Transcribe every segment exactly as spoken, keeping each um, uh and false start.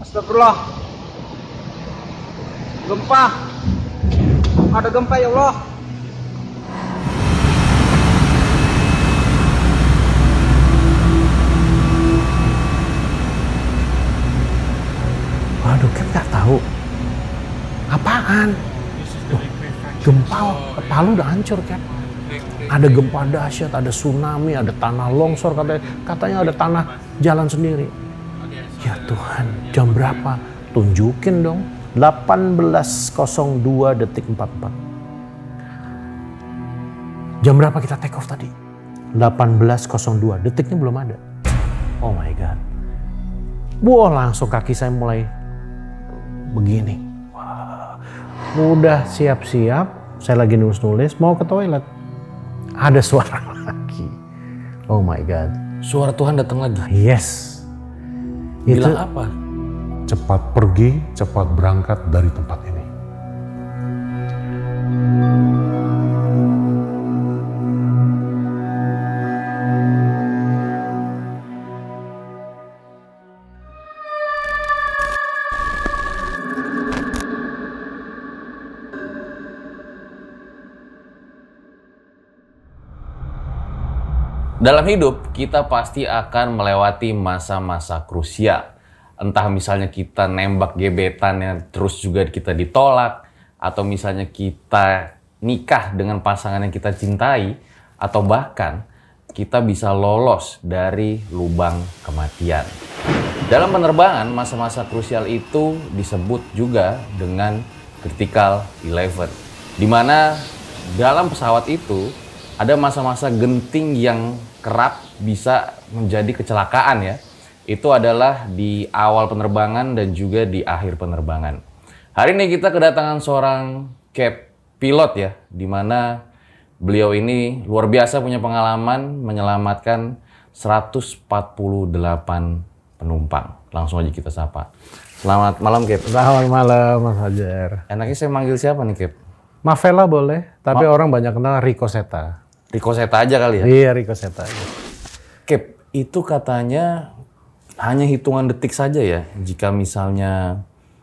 Astagfirullah. Gempa. Ada gempa ya Allah. Waduh, Cap nggak tahu. Apaan? Tuh, gempa Palu udah hancur, Cap. Ada gempa dahsyat, ada tsunami, ada tanah longsor, katanya, katanya ada tanah jalan sendiri. Ya Tuhan, jam berapa? Tunjukin dong. delapan belas nol dua detik empat puluh empat. Jam berapa kita take off tadi? delapan belas nol dua, detiknya belum ada. Oh my God. Wah, langsung kaki saya mulai begini. Wah. Udah siap-siap, saya lagi nulis-nulis, mau ke toilet. Ada suara lagi. Oh my God. Suara Tuhan datang lagi? Yes. Bilang Itu apa? Cepat pergi, cepat berangkat dari tempat ini. Dalam hidup, kita pasti akan melewati masa-masa krusial. Entah misalnya kita nembak gebetannya terus juga kita ditolak, atau misalnya kita nikah dengan pasangan yang kita cintai, atau bahkan kita bisa lolos dari lubang kematian. Dalam penerbangan, masa-masa krusial itu disebut juga dengan critical eleven, di mana dalam pesawat itu ada masa-masa genting yang kerap bisa menjadi kecelakaan ya. Itu adalah di awal penerbangan dan juga di akhir penerbangan. Hari ini kita kedatangan seorang Cap pilot ya, di mana beliau ini luar biasa punya pengalaman menyelamatkan seratus empat puluh delapan penumpang. Langsung aja kita sapa. Selamat malam Cap. Selamat malam Mas Fajar. Enaknya saya manggil siapa nih Cap? Mavela boleh, tapi Ma orang banyak kenal Rico Seta. Rico Seta aja kali ya? Iya, Rico Seta. Cap, itu katanya hanya hitungan detik saja ya, jika misalnya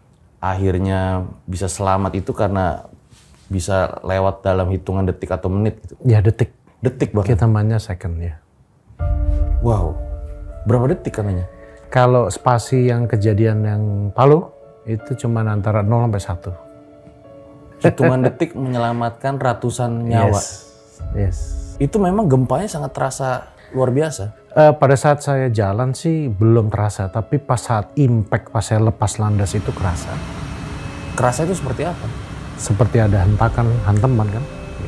akhirnya bisa selamat itu karena bisa lewat dalam hitungan detik atau menit gitu. Ya, detik. Detik bahkan? Kita mainnya second ya. Wow, berapa detik katanya? Kalau spasi yang kejadian yang Palu, itu cuma antara nol sampai satu. Hitungan detik menyelamatkan ratusan nyawa. Yes. Yes. Itu memang gempanya sangat terasa luar biasa. Uh, pada saat saya jalan sih belum terasa, tapi pas saat impact, pas saya lepas landas itu kerasa. Kerasa itu seperti apa? Seperti ada hentakan, hantaman kan?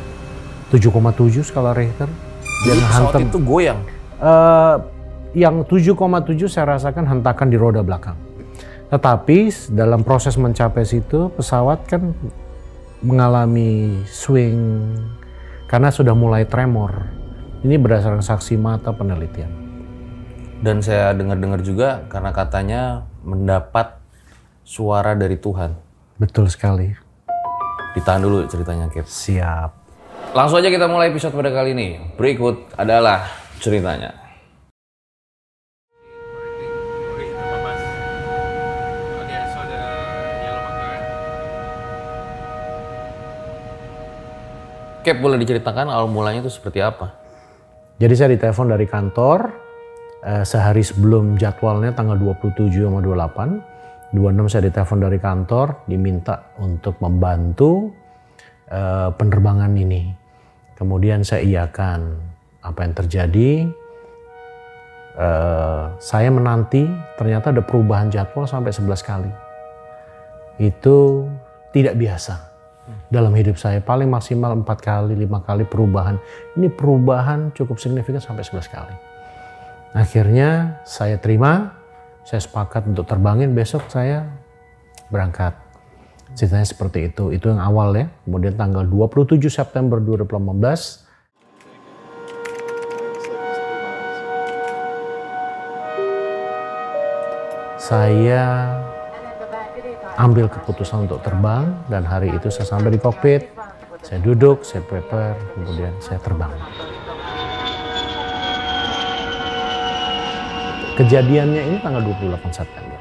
tujuh koma tujuh skala Richter. Jadi pesawat itu goyang? Uh, yang tujuh koma tujuh saya rasakan hentakan di roda belakang. Tetapi dalam proses mencapai situ, pesawat kan mengalami swing karena sudah mulai tremor. Ini berdasarkan saksi mata penelitian. Dan saya dengar-dengar juga karena katanya mendapat suara dari Tuhan. Betul sekali. Ditahan dulu ceritanya, Cap. Siap. Langsung aja kita mulai episode pada kali ini. Berikut adalah ceritanya. Cap, boleh diceritakan awal mulanya itu seperti apa? Jadi saya ditelepon dari kantor eh, sehari sebelum jadwalnya tanggal dua puluh tujuh sama dua puluh delapan. dua puluh enam saya ditelepon dari kantor diminta untuk membantu eh, penerbangan ini. Kemudian saya iakan apa yang terjadi. Eh, saya menanti ternyata ada perubahan jadwal sampai sebelas kali. Itu tidak biasa. Dalam hidup saya paling maksimal empat kali, lima kali perubahan. Ini perubahan cukup signifikan sampai sebelas kali. Akhirnya saya terima, saya sepakat untuk terbangin, besok saya berangkat. Ceritanya seperti itu, itu yang awal ya. Kemudian tanggal dua puluh tujuh September dua ribu delapan belas, saya ambil keputusan untuk terbang dan hari itu saya sampai di kokpit, saya duduk, saya prepare, kemudian saya terbang. Kejadiannya ini tanggal dua puluh delapan September.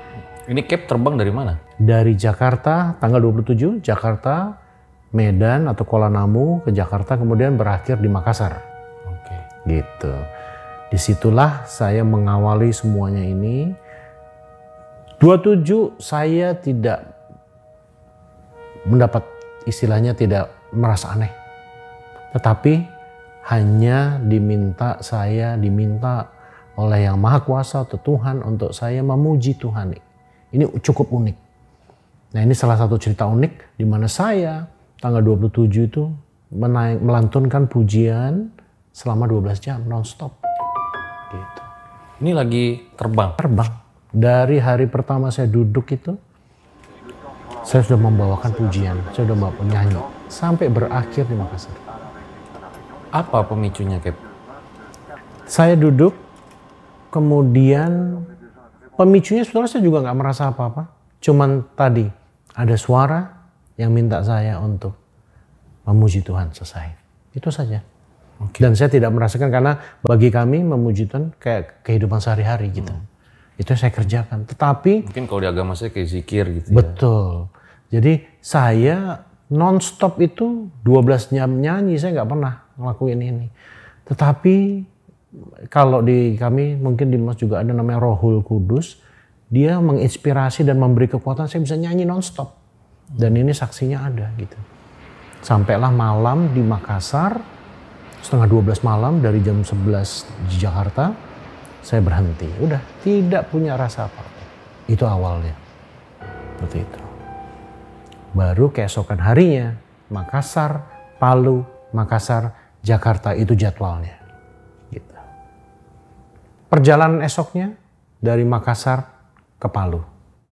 Ini Cap terbang dari mana? Dari Jakarta, tanggal dua puluh tujuh, Jakarta, Medan atau Kuala Namu ke Jakarta, kemudian berakhir di Makassar. Oke. Gitu. Disitulah saya mengawali semuanya ini. dua puluh tujuh saya tidak mendapat, istilahnya tidak merasa aneh. Tetapi hanya diminta, saya diminta oleh Yang Maha Kuasa atau Tuhan untuk saya memuji Tuhan. Ini cukup unik. Nah, ini salah satu cerita unik di mana saya tanggal dua puluh tujuh itu menaik, melantunkan pujian selama dua belas jam non-stop. Gitu. Ini lagi terbang? Terbang. Dari hari pertama saya duduk itu, saya sudah membawakan pujian, saya sudah membawa penyanyi, sampai berakhir di Makassar. Apa pemicunya, Cap? Saya duduk, kemudian pemicunya sebenarnya saya juga nggak merasa apa-apa. Cuman tadi ada suara yang minta saya untuk memuji Tuhan, selesai. Itu saja. Okay. Dan saya tidak merasakan, karena bagi kami memuji Tuhan kayak kehidupan sehari-hari gitu. Hmm. Itu yang saya kerjakan. Tetapi mungkin kalau di agama saya kayak zikir gitu. Betul. Ya. Jadi saya non-stop itu dua belas jam nyanyi, saya nggak pernah ngelakuin ini. Tetapi kalau di kami, mungkin di Mas juga ada namanya Rohul Kudus, dia menginspirasi dan memberi kekuatan saya bisa nyanyi non-stop. Dan ini saksinya ada gitu. Sampailah malam di Makassar, setengah dua belas malam dari jam sebelas di Jakarta, saya berhenti. Udah, tidak punya rasa apa-apa. Itu awalnya. Seperti itu. Baru keesokan harinya, Makassar, Palu, Makassar, Jakarta, itu jadwalnya. Gitu. Perjalanan esoknya dari Makassar ke Palu.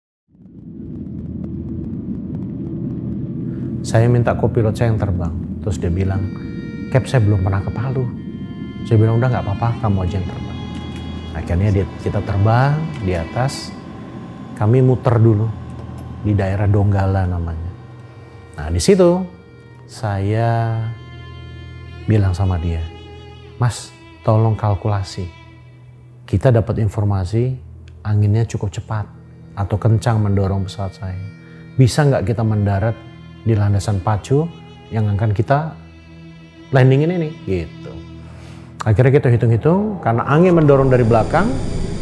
Saya minta kopilot saya yang terbang. Terus dia bilang, Cap, saya belum pernah ke Palu. Saya bilang, udah nggak apa-apa, kamu aja yang terbang. Akhirnya dia, kita terbang di atas. Kami muter dulu di daerah Donggala namanya. Nah, di situ saya bilang sama dia, Mas, tolong kalkulasi. Kita dapat informasi anginnya cukup cepat atau kencang mendorong pesawat saya. Bisa nggak kita mendarat di landasan pacu yang akan kita landingin ini? Gitu. Akhirnya kita hitung-hitung, karena angin mendorong dari belakang.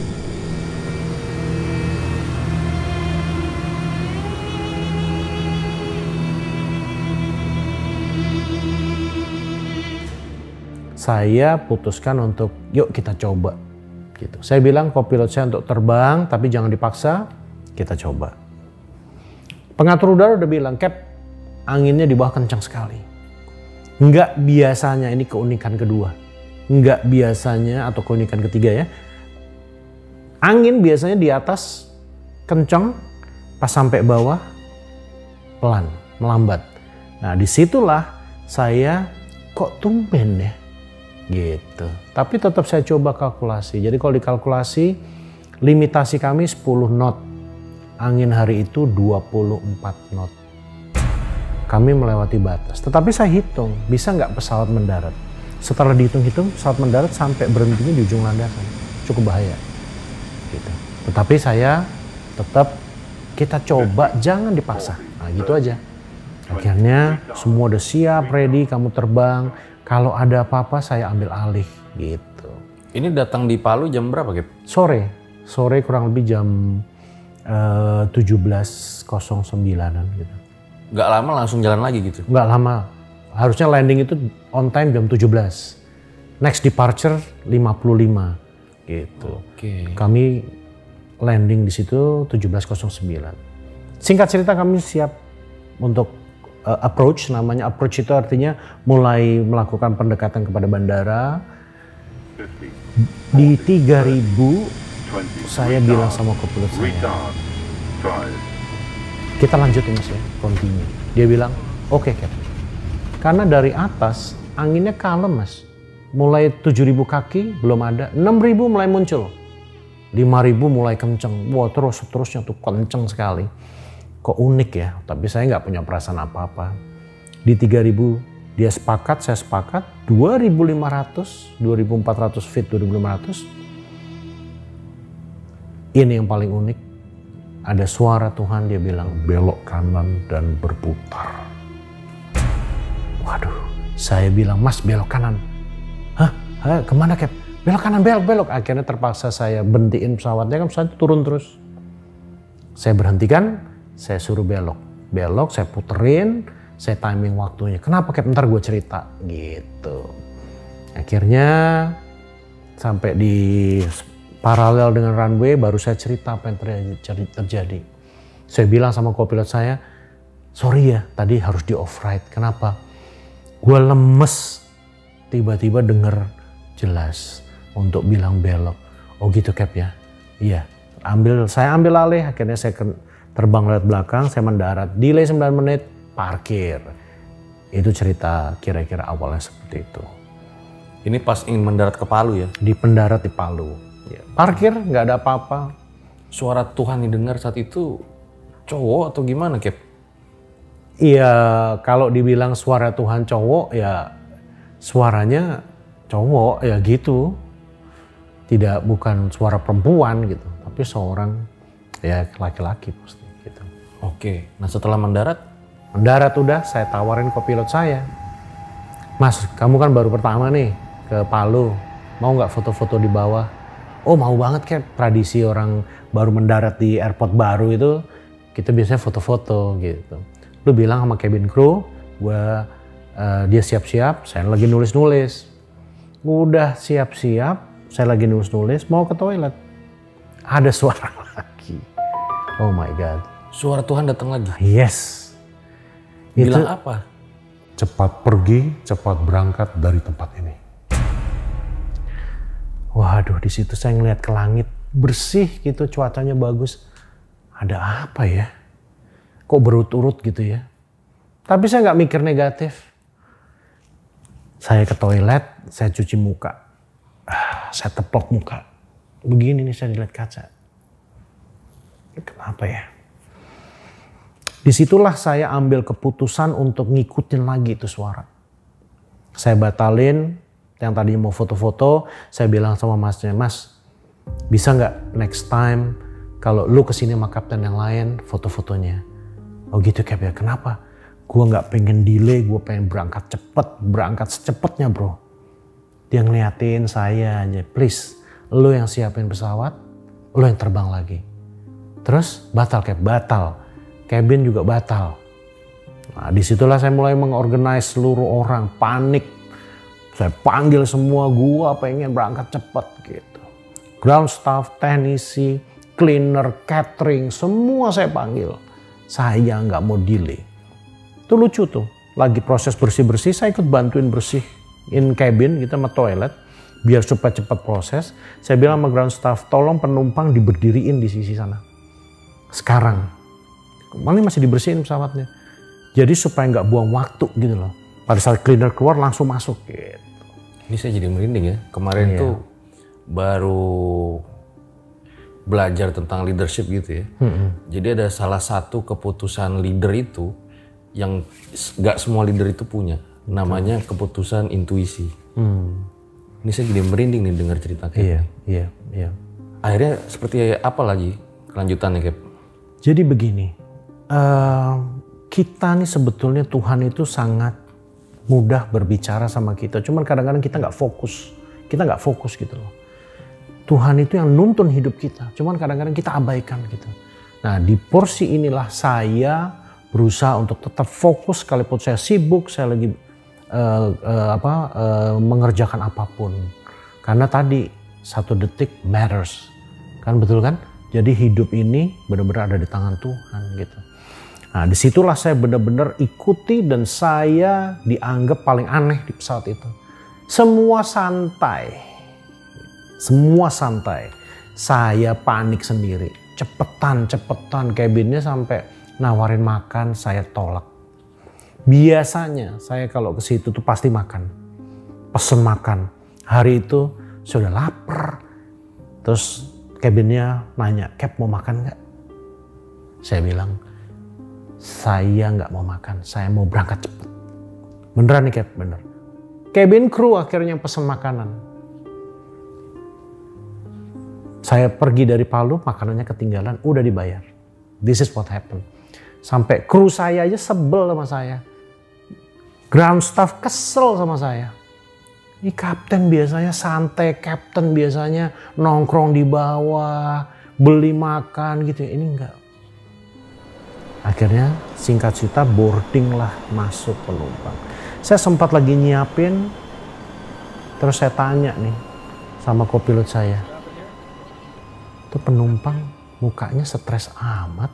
Saya putuskan untuk, yuk kita coba. Gitu. Saya bilang kopilot saya untuk terbang, tapi jangan dipaksa, kita coba. Pengatur udara udah bilang, Cap, anginnya di bawah kencang sekali. Enggak biasanya, ini keunikan kedua. Enggak biasanya, atau keunikan ketiga ya. Angin biasanya di atas kencang, pas sampai bawah pelan, melambat. Nah, disitulah saya kok tumben ya. Gitu. Tapi tetap saya coba kalkulasi. Jadi kalau dikalkulasi, limitasi kami sepuluh knot. Angin hari itu dua puluh empat knot. Kami melewati batas. Tetapi saya hitung, bisa nggak pesawat mendarat? Setelah dihitung-hitung, pesawat mendarat sampai berhentinya di ujung landasan. Cukup bahaya. Gitu. Tetapi saya tetap, kita coba, jangan dipaksa. Nah, gitu aja. Akhirnya semua udah siap, ready, kamu terbang. Kalau ada apa-apa saya ambil alih gitu. Ini datang di Palu jam berapa, Cap? Sore. Sore kurang lebih jam uh, tujuh belas nol sembilan gitu. Nggak lama langsung jalan lagi gitu? Nggak lama. Harusnya landing itu on time jam tujuh belas. Next departure lima puluh lima gitu. Oke. Kami landing di situ tujuh belas nol sembilan. Singkat cerita kami siap untuk uh, approach, namanya approach itu artinya mulai melakukan pendekatan kepada bandara. Di tiga ribu saya bilang sama kopilot saya, kita lanjutin mas ya, continue. Dia bilang, oke okay, Captain. Karena dari atas anginnya kalem mas. Mulai tujuh ribu kaki belum ada, enam ribu mulai muncul. lima ribu mulai kenceng. Wah terus seterusnya tuh kenceng sekali. Kok unik ya, tapi saya nggak punya perasaan apa-apa. Di tiga ribu dia sepakat, saya sepakat. dua ribu lima ratus, dua ribu empat ratus feet, dua ribu lima ratus. Ini yang paling unik. ada suara Tuhan, dia bilang, belok kanan dan berputar. waduh, saya bilang, Mas belok kanan. Hah? Hah? Kemana Cap? Belok kanan, belok, belok. Akhirnya terpaksa saya berhentiin pesawatnya, kan pesawat turun terus. Saya berhentikan, saya suruh belok. Belok, saya puterin, saya timing waktunya. Kenapa Cap? Ntar gue cerita. Gitu. Akhirnya sampai di paralel dengan runway, baru saya cerita apa yang terjadi. terjadi. Saya bilang sama kopilot saya, sorry ya, tadi harus di off-ride. Kenapa? Gue lemes, tiba-tiba denger jelas untuk bilang belok. Oh gitu Cap ya? Iya. Ambil, saya ambil alih, akhirnya saya terbang lewat belakang, saya mendarat. Delay sembilan menit, parkir. Itu cerita kira-kira awalnya seperti itu. Ini pas ingin mendarat ke Palu ya? Di pendarat di Palu. Ya, parkir, nggak ada apa-apa. Suara Tuhan didengar saat itu cowok atau gimana Cap? Iya, kalau dibilang suara Tuhan cowok ya suaranya cowok ya gitu. Tidak, bukan suara perempuan gitu, tapi seorang ya laki-laki pasti gitu. Oke, nah setelah mendarat? Mendarat udah, saya tawarin kopilot saya. Mas, kamu kan baru pertama nih ke Palu, mau nggak foto-foto di bawah? Oh mau banget Cap, tradisi orang baru mendarat di airport baru itu kita biasanya foto-foto gitu. Lu bilang sama cabin crew, gua uh, dia siap-siap, saya lagi nulis-nulis. Udah siap-siap, saya lagi nulis-nulis, mau ke toilet. Ada suara lagi. Oh my God. Suara Tuhan datang lagi? Yes. Bilang Itu, apa? Cepat pergi, cepat berangkat dari tempat ini. Waduh, di situ saya ngeliat ke langit, bersih gitu, cuacanya bagus. Ada apa ya? Kok berurut-urut gitu ya? Tapi saya nggak mikir negatif. Saya ke toilet, saya cuci muka. Ah, saya tepok muka. Begini nih saya dilihat kaca. Kenapa ya? Disitulah saya ambil keputusan untuk ngikutin lagi itu suara. Saya batalin, yang tadinya mau foto-foto, saya bilang sama masnya, Mas, bisa nggak next time kalau lu kesini sama kapten yang lain, foto-fotonya. Oh gitu Cap ya, kenapa? Gue nggak pengen delay, gue pengen berangkat cepet, berangkat secepetnya bro. Dia ngeliatin saya aja, please, lu yang siapin pesawat, lu yang terbang lagi. Terus batal Cap, batal. Cabin juga batal. Nah disitulah saya mulai mengorganize seluruh orang, panik. Saya panggil semua, gua pengen berangkat cepet gitu. Ground staff, teknisi, cleaner, catering, semua saya panggil. Saya nggak mau delay. Itu lucu tuh, lagi proses bersih-bersih, saya ikut bantuin bersih in cabin, kita sama toilet, biar supaya cepat proses. Saya bilang sama ground staff, tolong penumpang diberdiriin di sisi sana. Sekarang. Malah masih dibersihin pesawatnya. Jadi supaya nggak buang waktu gitu loh. Pada saat cleaner keluar langsung masuk gitu. Ini saya jadi merinding ya. Kemarin iya. tuh baru belajar tentang leadership gitu ya. Mm-hmm. Jadi ada salah satu keputusan leader itu yang nggak semua leader itu punya. Namanya keputusan intuisi. Hmm. Ini saya jadi merinding nih dengar cerita kayak iya, ini. Iya, iya. Akhirnya seperti apa lagi kelanjutannya Cap? Jadi begini. Uh, kita nih sebetulnya Tuhan itu sangat mudah berbicara sama kita. Cuman kadang-kadang kita nggak fokus. Kita nggak fokus gitu loh. Tuhan itu yang nuntun hidup kita. Cuman kadang-kadang kita abaikan gitu. Nah di porsi inilah saya berusaha untuk tetap fokus sekalipun saya sibuk. Saya lagi uh, uh, apa, uh, mengerjakan apapun. Karena tadi satu detik matters. Kan betul kan? Jadi hidup ini benar-benar ada di tangan Tuhan gitu. Nah disitulah saya benar-benar ikuti dan saya dianggap paling aneh di pesawat itu. Semua santai, semua santai. Saya panik sendiri, cepetan, cepetan cabinnya sampai nawarin makan saya tolak. Biasanya saya kalau ke situ tuh pasti makan, pesen makan. Hari itu sudah lapar, terus cabinnya nanya, Cap mau makan nggak? Saya bilang, saya nggak mau makan, saya mau berangkat cepet. Beneran nih Cap, bener. Cabin crew akhirnya pesen makanan. Saya pergi dari Palu, makanannya ketinggalan, udah dibayar. This is what happened. Sampai kru saya aja sebel sama saya. Ground staff kesel sama saya. Ini kapten biasanya santai, kapten biasanya nongkrong di bawah, beli makan gitu. Ini enggak. Akhirnya singkat cerita boarding lah masuk penumpang. Saya sempat lagi nyiapin, terus saya tanya nih sama kopilot saya. Itu penumpang mukanya stres amat.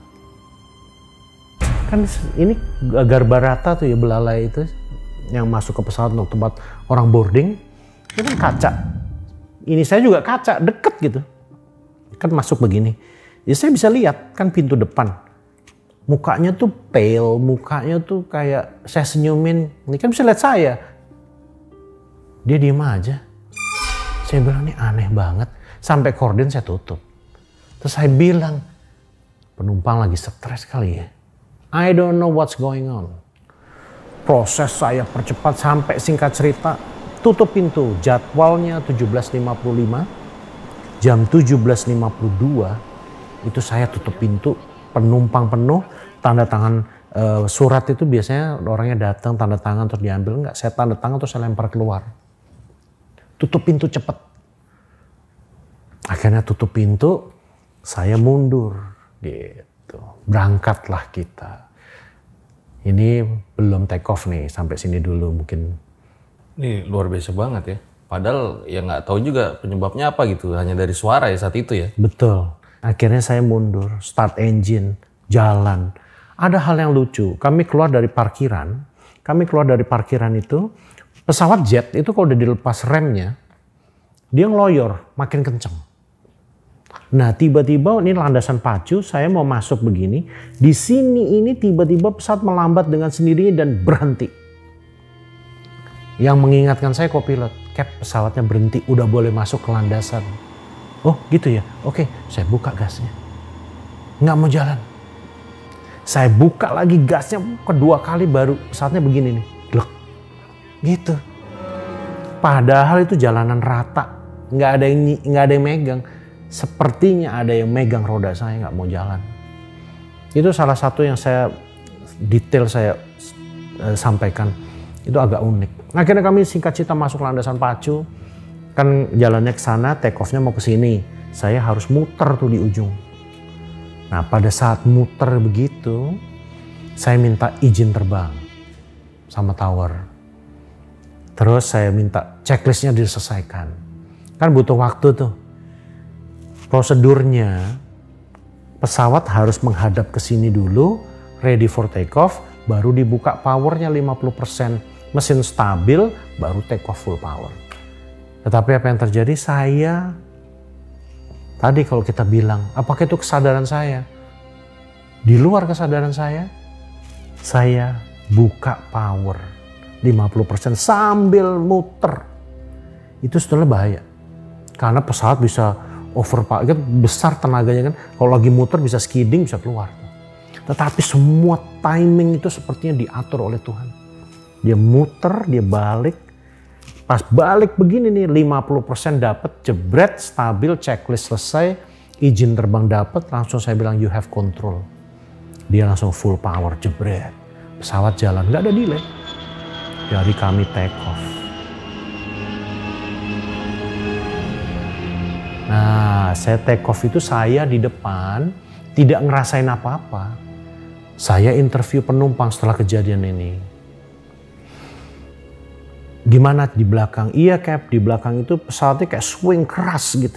Kan ini Garbarata tuh ya, belalai itu yang masuk ke pesawat untuk tempat orang boarding. Itu kan kaca. Ini saya juga kaca, deket gitu. Kan masuk begini. Ya saya bisa lihat kan pintu depan. Mukanya tuh pale, mukanya tuh kayak saya senyumin. Ini kan bisa lihat saya. Dia diem aja. Saya bilang ini aneh banget. Sampai korden saya tutup. Terus saya bilang, penumpang lagi stres kali ya. I don't know what's going on. Proses saya percepat sampai singkat cerita. Tutup pintu. Jadwalnya tujuh belas lima puluh lima. Jam tujuh belas lima puluh dua. Itu saya tutup pintu. Penumpang penuh, tanda tangan e, surat itu biasanya orangnya datang tanda tangan terus diambil. Enggak, saya tanda tangan terus saya lempar keluar. Tutup pintu cepet. Akhirnya tutup pintu, saya mundur gitu. Berangkatlah kita. Ini belum take off nih, sampai sini dulu mungkin. Ini luar biasa banget ya. Padahal ya nggak tahu juga penyebabnya apa gitu, hanya dari suara ya saat itu ya. Betul. Akhirnya saya mundur, start engine, jalan. Ada hal yang lucu, kami keluar dari parkiran, kami keluar dari parkiran itu, pesawat jet itu kalau udah dilepas remnya, dia ngeloyor, makin kenceng. Nah tiba-tiba ini landasan pacu, saya mau masuk begini, di sini ini tiba-tiba pesawat melambat dengan sendirinya dan berhenti. Yang mengingatkan saya kopilot, Cap pesawatnya berhenti, udah boleh masuk ke landasan. Oh gitu ya, oke saya buka gasnya. Nggak mau jalan. Saya buka lagi gasnya kedua kali baru pesawatnya begini nih. Glek. Gitu. Padahal itu jalanan rata. Nggak ada yang, nggak ada yang megang. Sepertinya ada yang megang roda saya nggak mau jalan. Itu salah satu yang saya detail saya uh, sampaikan. Itu agak unik. Akhirnya kami singkat cerita masuk landasan pacu. Kan jalannya ke sana, take off-nya mau ke sini. Saya harus muter tuh di ujung. Nah, pada saat muter begitu, saya minta izin terbang sama tower. Terus saya minta checklist-nya diselesaikan. Kan butuh waktu tuh. Prosedurnya, pesawat harus menghadap ke sini dulu, ready for take off, baru dibuka powernya lima puluh persen. Mesin stabil, baru take off full power. Tetapi apa yang terjadi, saya, tadi kalau kita bilang, apakah itu kesadaran saya? Di luar kesadaran saya, saya buka power lima puluh persen sambil muter. Itu sebetulnya bahaya. Karena pesawat bisa overpower, kan besar tenaganya kan, kalau lagi muter bisa skidding, bisa keluar. Tetapi semua timing itu sepertinya diatur oleh Tuhan. Dia muter, dia balik, pas balik begini nih lima puluh persen dapat, jebret, stabil, checklist selesai, izin terbang dapat, langsung saya bilang you have control. Dia langsung full power, jebret. Pesawat jalan, nggak ada delay. Dari kami take off. Nah, saya take off itu saya di depan tidak ngerasain apa-apa. Saya interview penumpang setelah kejadian ini. Gimana di belakang? Iya Cap, di belakang itu pesawatnya kayak swing keras gitu.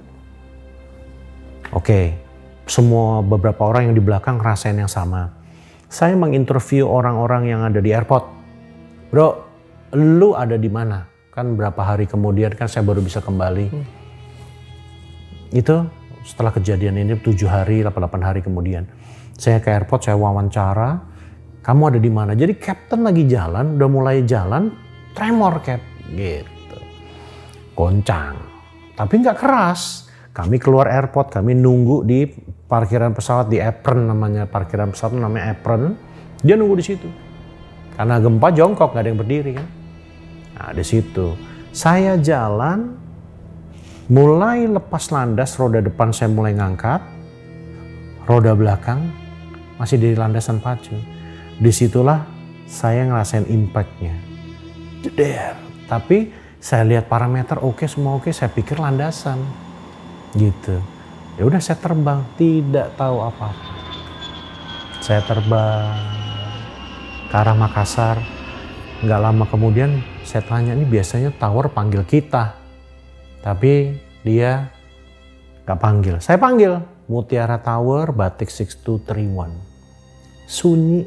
Oke, semua beberapa orang yang di belakang ngerasain yang sama. Saya menginterview orang-orang yang ada di airport. Bro, lu ada di mana? Kan berapa hari kemudian kan saya baru bisa kembali. Hmm. Itu setelah kejadian ini tujuh hari, delapan hari kemudian. Saya ke airport, saya wawancara. Kamu ada di mana? Jadi kapten lagi jalan, udah mulai jalan. Tremor Cap, gitu. Goncang. Tapi nggak keras. Kami keluar airport, kami nunggu di parkiran pesawat, di apron namanya. Parkiran pesawat namanya apron. Dia nunggu di situ. Karena gempa jongkok, nggak ada yang berdiri kan. Nah di situ. Saya jalan, mulai lepas landas, roda depan saya mulai ngangkat. roda belakang masih di landasan pacu. Disitulah saya ngerasain impact-nya. Jeder. Tapi saya lihat parameter oke, semua oke, saya pikir landasan. Gitu. Ya udah saya terbang, tidak tahu apa-apa. Saya terbang ke arah Makassar. Nggak lama kemudian saya tanya, ini biasanya tower panggil kita. Tapi dia nggak panggil. Saya panggil, Mutiara Tower, Batik six two three one. Sunyi.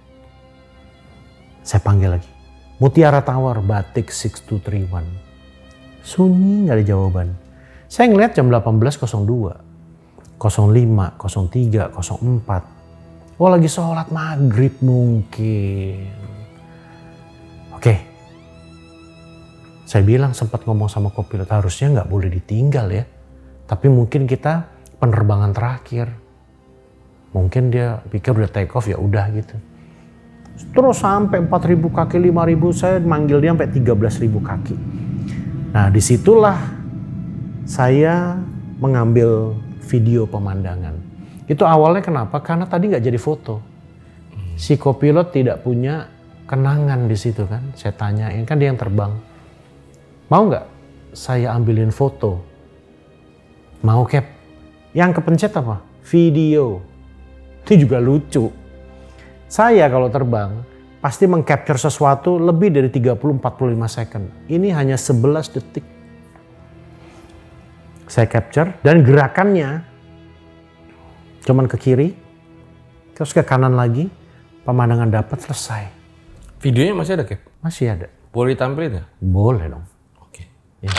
Saya panggil lagi, Mutiara Tower, Batik six two three one. Sunyi, nggak ada jawaban. Saya ngeliat jam delapan belas nol dua, nol lima, nol tiga, nol empat. Oh lagi sholat maghrib mungkin. Oke. Saya bilang sempat ngomong sama kopilot, harusnya nggak boleh ditinggal ya. Tapi mungkin kita penerbangan terakhir. Mungkin dia pikir udah take off ya udah gitu. Terus sampai empat ribu kaki, lima ribu, saya manggil dia sampai tiga belas ribu kaki. Nah disitulah saya mengambil video pemandangan. Itu awalnya kenapa? Karena tadi nggak jadi foto. Si kopilot tidak punya kenangan di situ kan. Saya tanyain, kan dia yang terbang. Mau nggak saya ambilin foto? Mau Cap? Yang kepencet apa? Video. Itu juga lucu. Saya kalau terbang pasti mengcapture sesuatu lebih dari tiga puluh sampai empat puluh lima second. Ini hanya sebelas detik. Saya capture dan gerakannya cuman ke kiri, terus ke kanan lagi, pemandangan dapat, selesai. Videonya masih ada, Cap? Masih ada. Boleh ditampilin ya? Boleh dong. Oke. Ya.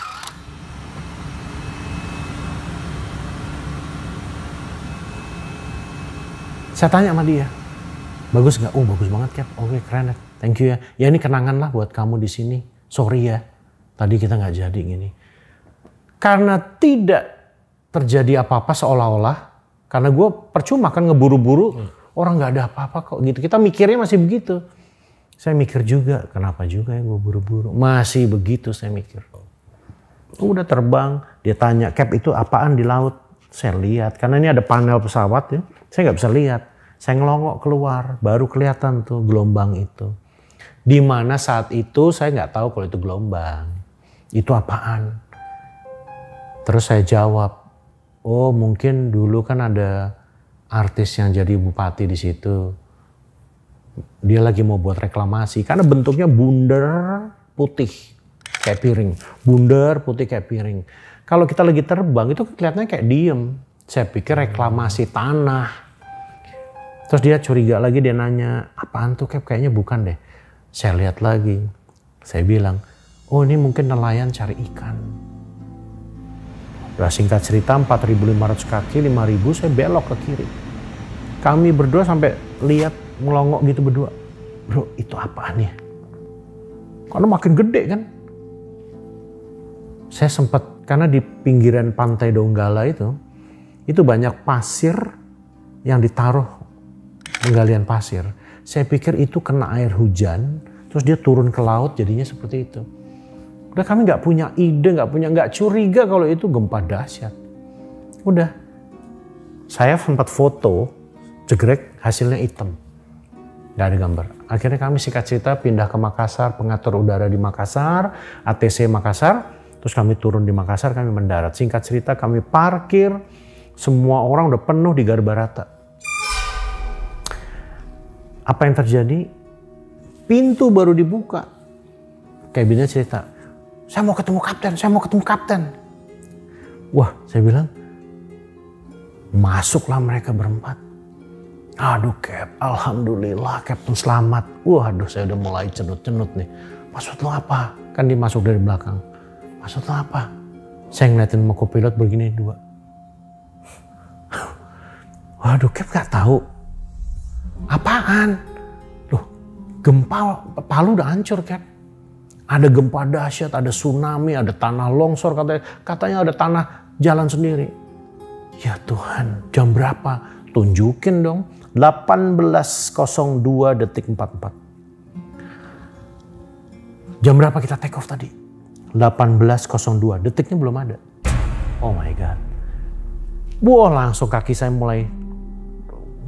Saya tanya sama dia, bagus nggak? Oh bagus banget Cap. Oke keren, thank you ya. Ya ini kenangan lah buat kamu di sini. Sorry ya, tadi kita nggak jadi gini. Karena tidak terjadi apa-apa seolah-olah, karena gue percuma kan ngeburu-buru, hmm. orang nggak ada apa-apa kok gitu. Kita mikirnya masih begitu. Saya mikir juga, kenapa juga ya gue buru-buru. Masih begitu saya mikir. Udah terbang, dia tanya, Cap itu apaan di laut? Saya lihat, karena ini ada panel pesawat ya. Saya nggak bisa lihat. Saya ngelongok keluar, baru kelihatan tuh gelombang itu. Di mana saat itu saya nggak tahu kalau itu gelombang. Itu apaan? Terus saya jawab, oh mungkin dulu kan ada artis yang jadi bupati di situ. Dia lagi mau buat reklamasi karena bentuknya bundar putih kayak piring. Bundar putih kayak piring. Kalau kita lagi terbang itu kelihatannya kayak diem. Saya pikir reklamasi tanah. Terus dia curiga lagi, dia nanya, apaan tuh Cap? Kayaknya bukan deh. Saya lihat lagi. Saya bilang, oh ini mungkin nelayan cari ikan. Udah singkat cerita empat ribu lima ratus kaki, lima ribu saya belok ke kiri. Kami berdua sampai lihat ngelongok gitu berdua. Bro itu apaan ya? Karena makin gede kan. Saya sempat, karena di pinggiran pantai Donggala itu, itu banyak pasir yang ditaruh penggalian pasir. Saya pikir itu kena air hujan, terus dia turun ke laut jadinya seperti itu. Udah kami nggak punya ide, nggak punya, nggak curiga kalau itu gempa dahsyat. Udah, saya sempat foto, jegrek hasilnya hitam, nggak ada gambar. Akhirnya kami singkat cerita pindah ke Makassar, pengatur udara di Makassar, A T C Makassar, terus kami turun di Makassar, kami mendarat. Singkat cerita kami parkir, semua orang udah penuh di Garbarata. Apa yang terjadi? Pintu baru dibuka. Kabinnya cerita, saya mau ketemu kapten, saya mau ketemu kapten. Wah, saya bilang, masuklah mereka berempat. Aduh Cap, alhamdulillah kapten selamat. Waduh, saya udah mulai cenut-cenut nih. Maksud lo apa? Kan dia masuk dari belakang. Maksud lo apa? Saya ngeliatin sama kopilot begini dua. Waduh Cap gak tahu. Apaan? Loh, gempa Palu udah hancur Cap. Ada gempa dahsyat, ada tsunami, ada tanah longsor, katanya, katanya ada tanah jalan sendiri. Ya Tuhan, jam berapa? Tunjukin dong. delapan belas nol dua detik empat puluh empat. Jam berapa kita take off tadi? delapan belas nol dua, detiknya belum ada. Oh my God. Wah, langsung kaki saya mulai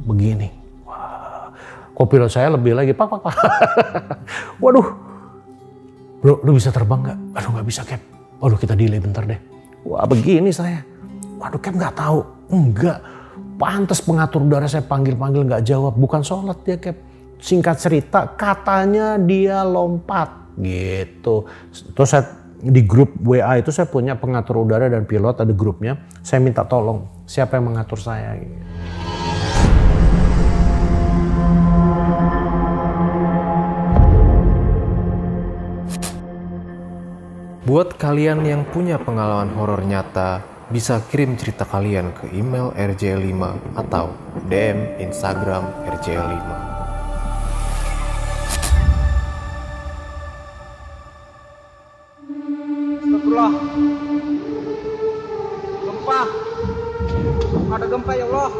begini. Wah, kopilot saya lebih lagi, pak, pak, pak. Waduh, bro, lu bisa terbang nggak? Aduh, nggak bisa, Cap. Waduh, kita delay bentar deh. Wah, begini saya. Waduh, Cap nggak tahu. Enggak, pantas pengatur udara saya panggil-panggil nggak jawab. Bukan sholat dia, Cap. Singkat cerita, katanya dia lompat gitu. Terus saya di grup W A itu saya punya pengatur udara dan pilot, ada grupnya. Saya minta tolong siapa yang mengatur saya. Buat kalian yang punya pengalaman horor nyata, bisa kirim cerita kalian ke email R J L lima atau D M Instagram R J L lima. Astagfirullah. Gempa. Ada gempa ya Allah.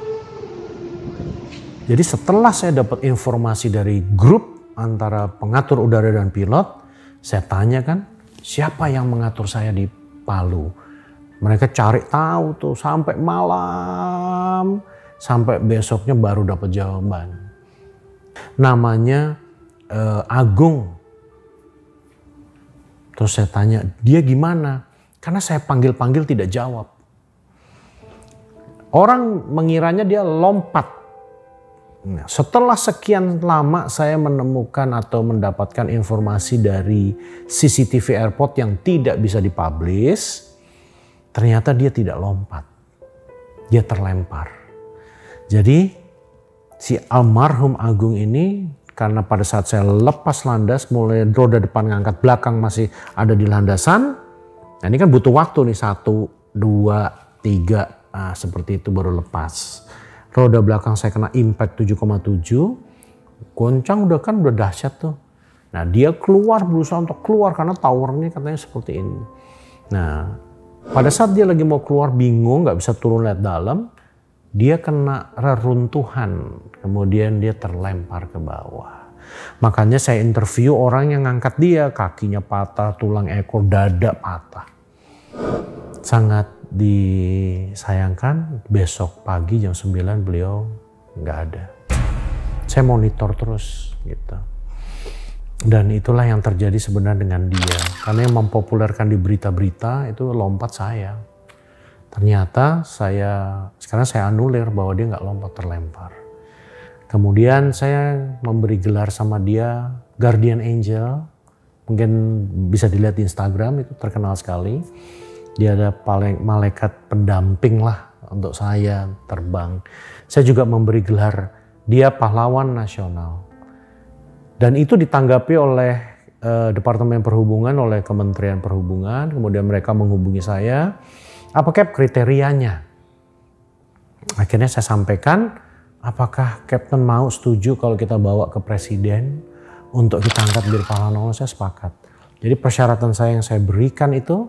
Jadi setelah saya dapat informasi dari grup antara pengatur udara dan pilot, saya tanyakan siapa yang mengatur saya di Palu. Mereka cari tahu tuh sampai malam, sampai besoknya baru dapat jawaban. Namanya eh, Agung. Terus saya tanya, dia gimana? Karena saya panggil-panggil tidak jawab. Orang mengiranya dia lompat. Nah, setelah sekian lama saya menemukan atau mendapatkan informasi dari C C T V airport yang tidak bisa dipublish, ternyata dia tidak lompat. Dia terlempar. Jadi si almarhum Agung ini, karena pada saat saya lepas landas, mulai roda depan ngangkat, belakang masih ada di landasan. Nah ini kan butuh waktu nih, satu, dua, tiga, nah, seperti itu baru lepas. Roda belakang saya kena impact tujuh koma tujuh, goncang udah kan udah dahsyat tuh. Nah dia keluar, berusaha untuk keluar karena towernya katanya seperti ini. Nah pada saat dia lagi mau keluar bingung, nggak bisa turun lihat dalam, dia kena reruntuhan, kemudian dia terlempar ke bawah. Makanya saya interview orang yang ngangkat dia, kakinya patah, tulang ekor, dada patah. Sangat disayangkan, besok pagi jam sembilan beliau nggak ada. Saya monitor terus gitu. Dan itulah yang terjadi sebenarnya dengan dia. Karena yang mempopulerkan di berita-berita itu lompat saya. Ternyata saya, sekarang saya anulir bahwa dia nggak lompat, terlempar. Kemudian saya memberi gelar sama dia Guardian Angel. Mungkin bisa dilihat di Instagram, itu terkenal sekali. Dia ada paling malaikat pendamping lah untuk saya terbang. Saya juga memberi gelar dia pahlawan nasional. Dan itu ditanggapi oleh eh, Departemen Perhubungan, oleh Kementerian Perhubungan. Kemudian mereka menghubungi saya. Apa Cap kriterianya? Akhirnya saya sampaikan, apakah Captain mau setuju kalau kita bawa ke Presiden untuk kita angkat menjadi pahlawan nasional? Saya sepakat. Jadi persyaratan saya yang saya berikan itu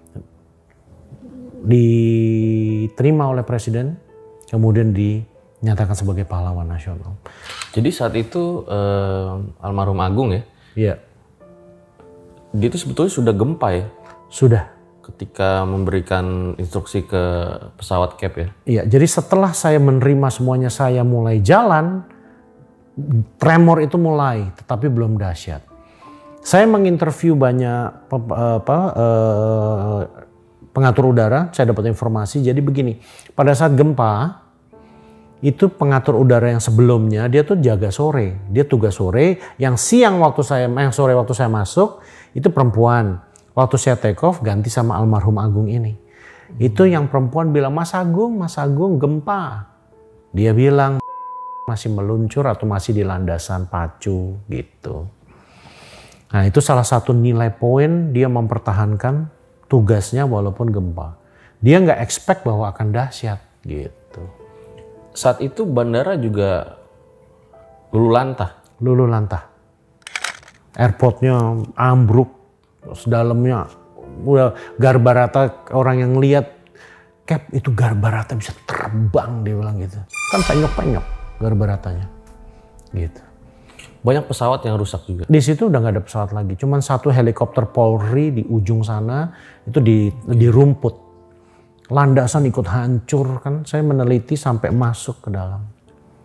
diterima oleh Presiden, kemudian dinyatakan sebagai pahlawan nasional. Jadi saat itu eh, almarhum Agung ya? Iya. Dia itu sebetulnya sudah gempa ya? Sudah. Ketika memberikan instruksi ke pesawat Cap ya? Iya, jadi setelah saya menerima semuanya, saya mulai jalan, tremor itu mulai, tetapi belum dahsyat. Saya menginterview banyak apa, eh, pengatur udara, saya dapat informasi, jadi begini, pada saat gempa, itu pengatur udara yang sebelumnya, dia tuh jaga sore, dia tugas sore, yang siang waktu saya, yang sore waktu saya masuk, itu perempuan. Waktu saya take off ganti sama almarhum Agung ini. Itu yang perempuan bilang, Mas Agung, Mas Agung gempa. Dia bilang masih meluncur atau masih di landasan pacu gitu. Nah itu salah satu nilai poin dia mempertahankan tugasnya walaupun gempa. Dia nggak expect bahwa akan dahsyat gitu. Saat itu bandara juga luluh lantah. Luluh lantah. Airportnya ambruk. Terus dalamnya udah garbarata, orang yang lihat Cap itu garbarata bisa terbang, dia bilang gitu. Kan penyok-penyok garbaratanya gitu. Banyak pesawat yang rusak juga. Di situ udah nggak ada pesawat lagi, cuman satu helikopter Polri di ujung sana itu di di rumput. Landasan ikut hancur kan, saya meneliti sampai masuk ke dalam.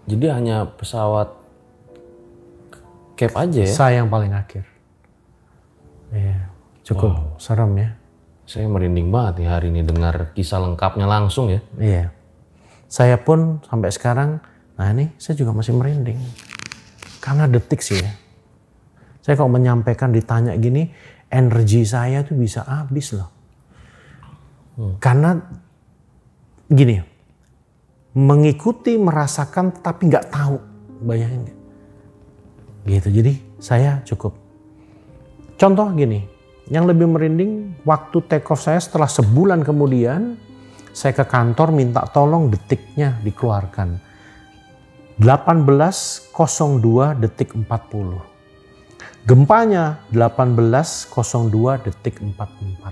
Jadi hanya pesawat cap aja ya? Saya yang paling akhir. Iya, cukup wow. serem ya. Saya merinding banget nih hari ini dengar kisah lengkapnya langsung ya. Iya. Saya pun sampai sekarang, nah ini saya juga masih merinding. Karena detik sih ya. Saya kalau menyampaikan ditanya gini, energi saya tuh bisa habis loh. Hmm. Karena gini, mengikuti, merasakan tapi nggak tahu, bayangin gak? Gitu. Jadi saya cukup. Contoh gini, yang lebih merinding waktu take off saya setelah sebulan kemudian saya ke kantor minta tolong detiknya dikeluarkan. delapan belas nol dua detik empat puluh. Gempanya delapan belas nol dua detik empat puluh empat.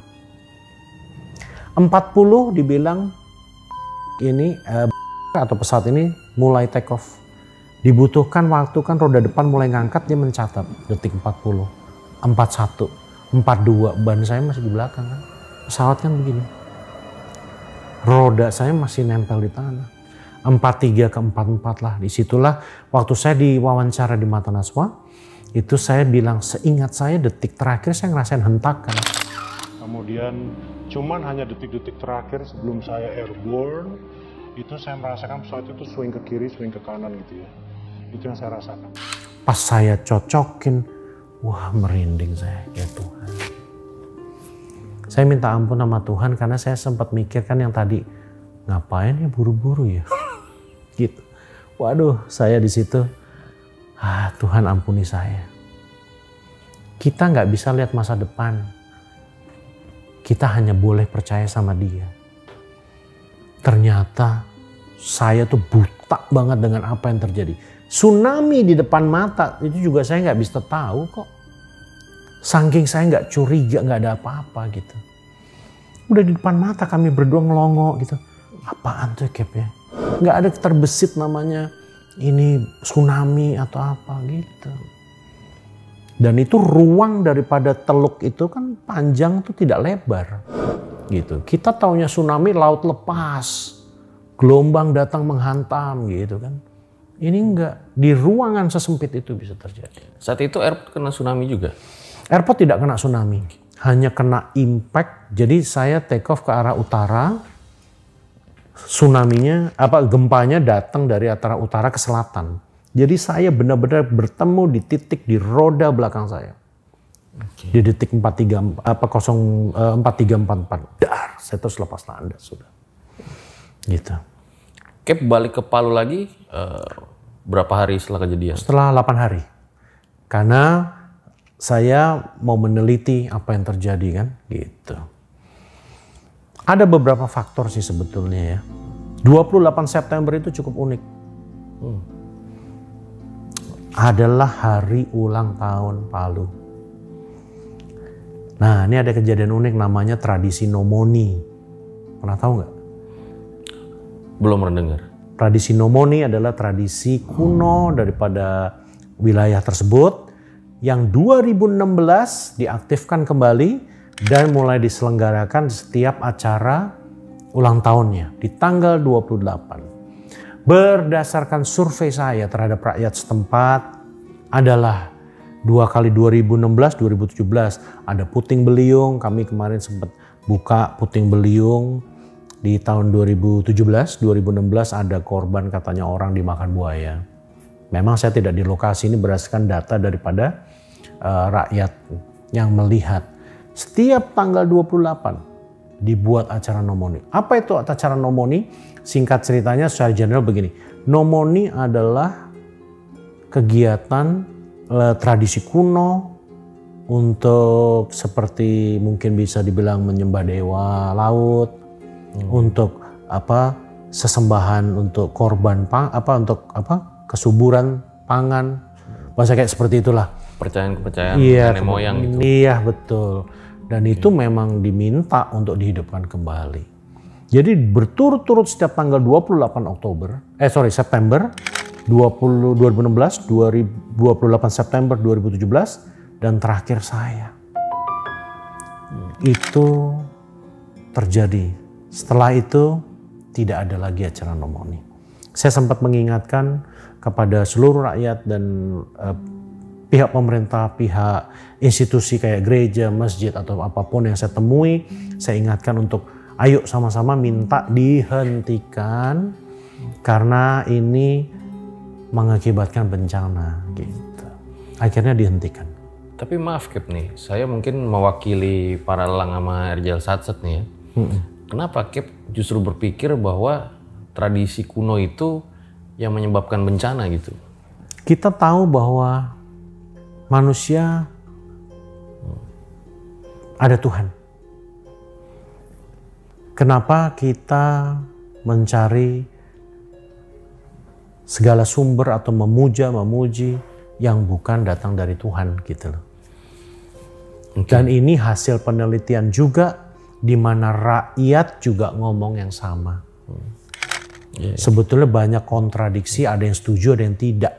empat puluh dibilang ini eh, atau pesawat ini mulai take off. Dibutuhkan waktu kan roda depan mulai ngangkat, dia mencatat detik empat puluh, empat puluh satu, empat puluh dua, ban saya masih di belakang kan. Pesawat kan begini. Roda saya masih nempel di tanah. empat puluh tiga ke empat puluh empat lah. Disitulah waktu saya diwawancara di Mata Najwa, itu saya bilang seingat saya detik terakhir saya ngerasain hentakan. Kemudian cuman hanya detik-detik terakhir sebelum saya airborne, itu saya merasakan pesawat itu swing ke kiri, swing ke kanan gitu ya. Itu yang saya rasakan. Pas saya cocokin, wah merinding saya, ya Tuhan. Saya minta ampun sama Tuhan karena saya sempat mikirkan yang tadi, ngapain ya buru-buru ya? Gitu. Waduh, saya di situ, ah Tuhan ampuni saya. Kita nggak bisa lihat masa depan. Kita hanya boleh percaya sama Dia. Ternyata saya tuh buta banget dengan apa yang terjadi. Tsunami di depan mata itu juga saya nggak bisa tahu kok. Saking saya nggak curiga, nggak ada apa-apa gitu. Udah di depan mata kami berdua ngelongo gitu. Apaan tuh Cap ya? Nggak ada terbesit namanya ini tsunami atau apa gitu. Dan itu ruang daripada teluk itu kan panjang tuh tidak lebar gitu. Kita taunya tsunami laut lepas, gelombang datang menghantam gitu kan. Ini enggak, di ruangan sesempit itu bisa terjadi. Saat itu airport kena tsunami juga? Airport tidak kena tsunami, hanya kena impact. Jadi saya take off ke arah utara, tsunaminya apa gempanya datang dari antara utara ke selatan. Jadi saya benar-benar bertemu di titik di roda belakang saya. Okay. Di detik empat tiga apa kosong empat tiga empat empat. Dar, saya terus lepas landas sudah. Gitu. Cap balik ke Palu lagi uh, berapa hari setelah kejadian? Setelah delapan hari. Karena saya mau meneliti apa yang terjadi kan, gitu. Ada beberapa faktor sih sebetulnya ya. dua puluh delapan September itu cukup unik. Hmm. Adalah hari ulang tahun Palu. Nah, ini ada kejadian unik namanya tradisi nomoni. Pernah tahu nggak? Belum pernah dengar. Tradisi nomoni adalah tradisi kuno daripada wilayah tersebut yang dua ribu enam belas diaktifkan kembali dan mulai diselenggarakan di setiap acara ulang tahunnya di tanggal dua puluh delapan. Berdasarkan survei saya terhadap rakyat setempat adalah dua kali dua ribu enam belas dua ribu tujuh belas ada puting beliung. Kami kemarin sempat buka puting beliung. Di tahun dua ribu tujuh belas dua ribu enam belas ada korban katanya orang dimakan buaya. Memang saya tidak di lokasi, ini berdasarkan data daripada uh, rakyat yang melihat. Setiap tanggal dua puluh delapan dibuat acara nomoni. Apa itu acara nomoni? Singkat ceritanya secara general begini. Nomoni adalah kegiatan uh, tradisi kuno untuk seperti mungkin bisa dibilang menyembah dewa laut. Hmm. Untuk apa sesembahan untuk korban pang apa untuk apa kesuburan pangan bahasa kayak seperti itulah percayaan-kepercayaan iya, nenek moyang gitu. Iya betul dan okay. Itu memang diminta untuk dihidupkan kembali. Jadi berturut-turut setiap tanggal dua puluh delapan Oktober eh sorry September dua ribu enam belas dua puluh delapan September dua ribu tujuh belas dan terakhir saya itu terjadi. Setelah itu tidak ada lagi acara nomoni. Saya sempat mengingatkan kepada seluruh rakyat dan uh, pihak pemerintah, pihak institusi kayak gereja, masjid atau apapun yang saya temui, saya ingatkan untuk ayo sama-sama minta dihentikan karena ini mengakibatkan bencana gitu. Akhirnya dihentikan. Tapi maaf Cap nih, saya mungkin mewakili para lelang sama R J L Satsat nih ya. Hmm. Kenapa Cap justru berpikir bahwa tradisi kuno itu yang menyebabkan bencana gitu? Kita tahu bahwa manusia ada Tuhan. Kenapa kita mencari segala sumber atau memuja, memuji yang bukan datang dari Tuhan gitu loh. Okay. Dan ini hasil penelitian juga di mana rakyat juga ngomong yang sama. Hmm. Yeah. Sebetulnya banyak kontradiksi, ada yang setuju, ada yang tidak.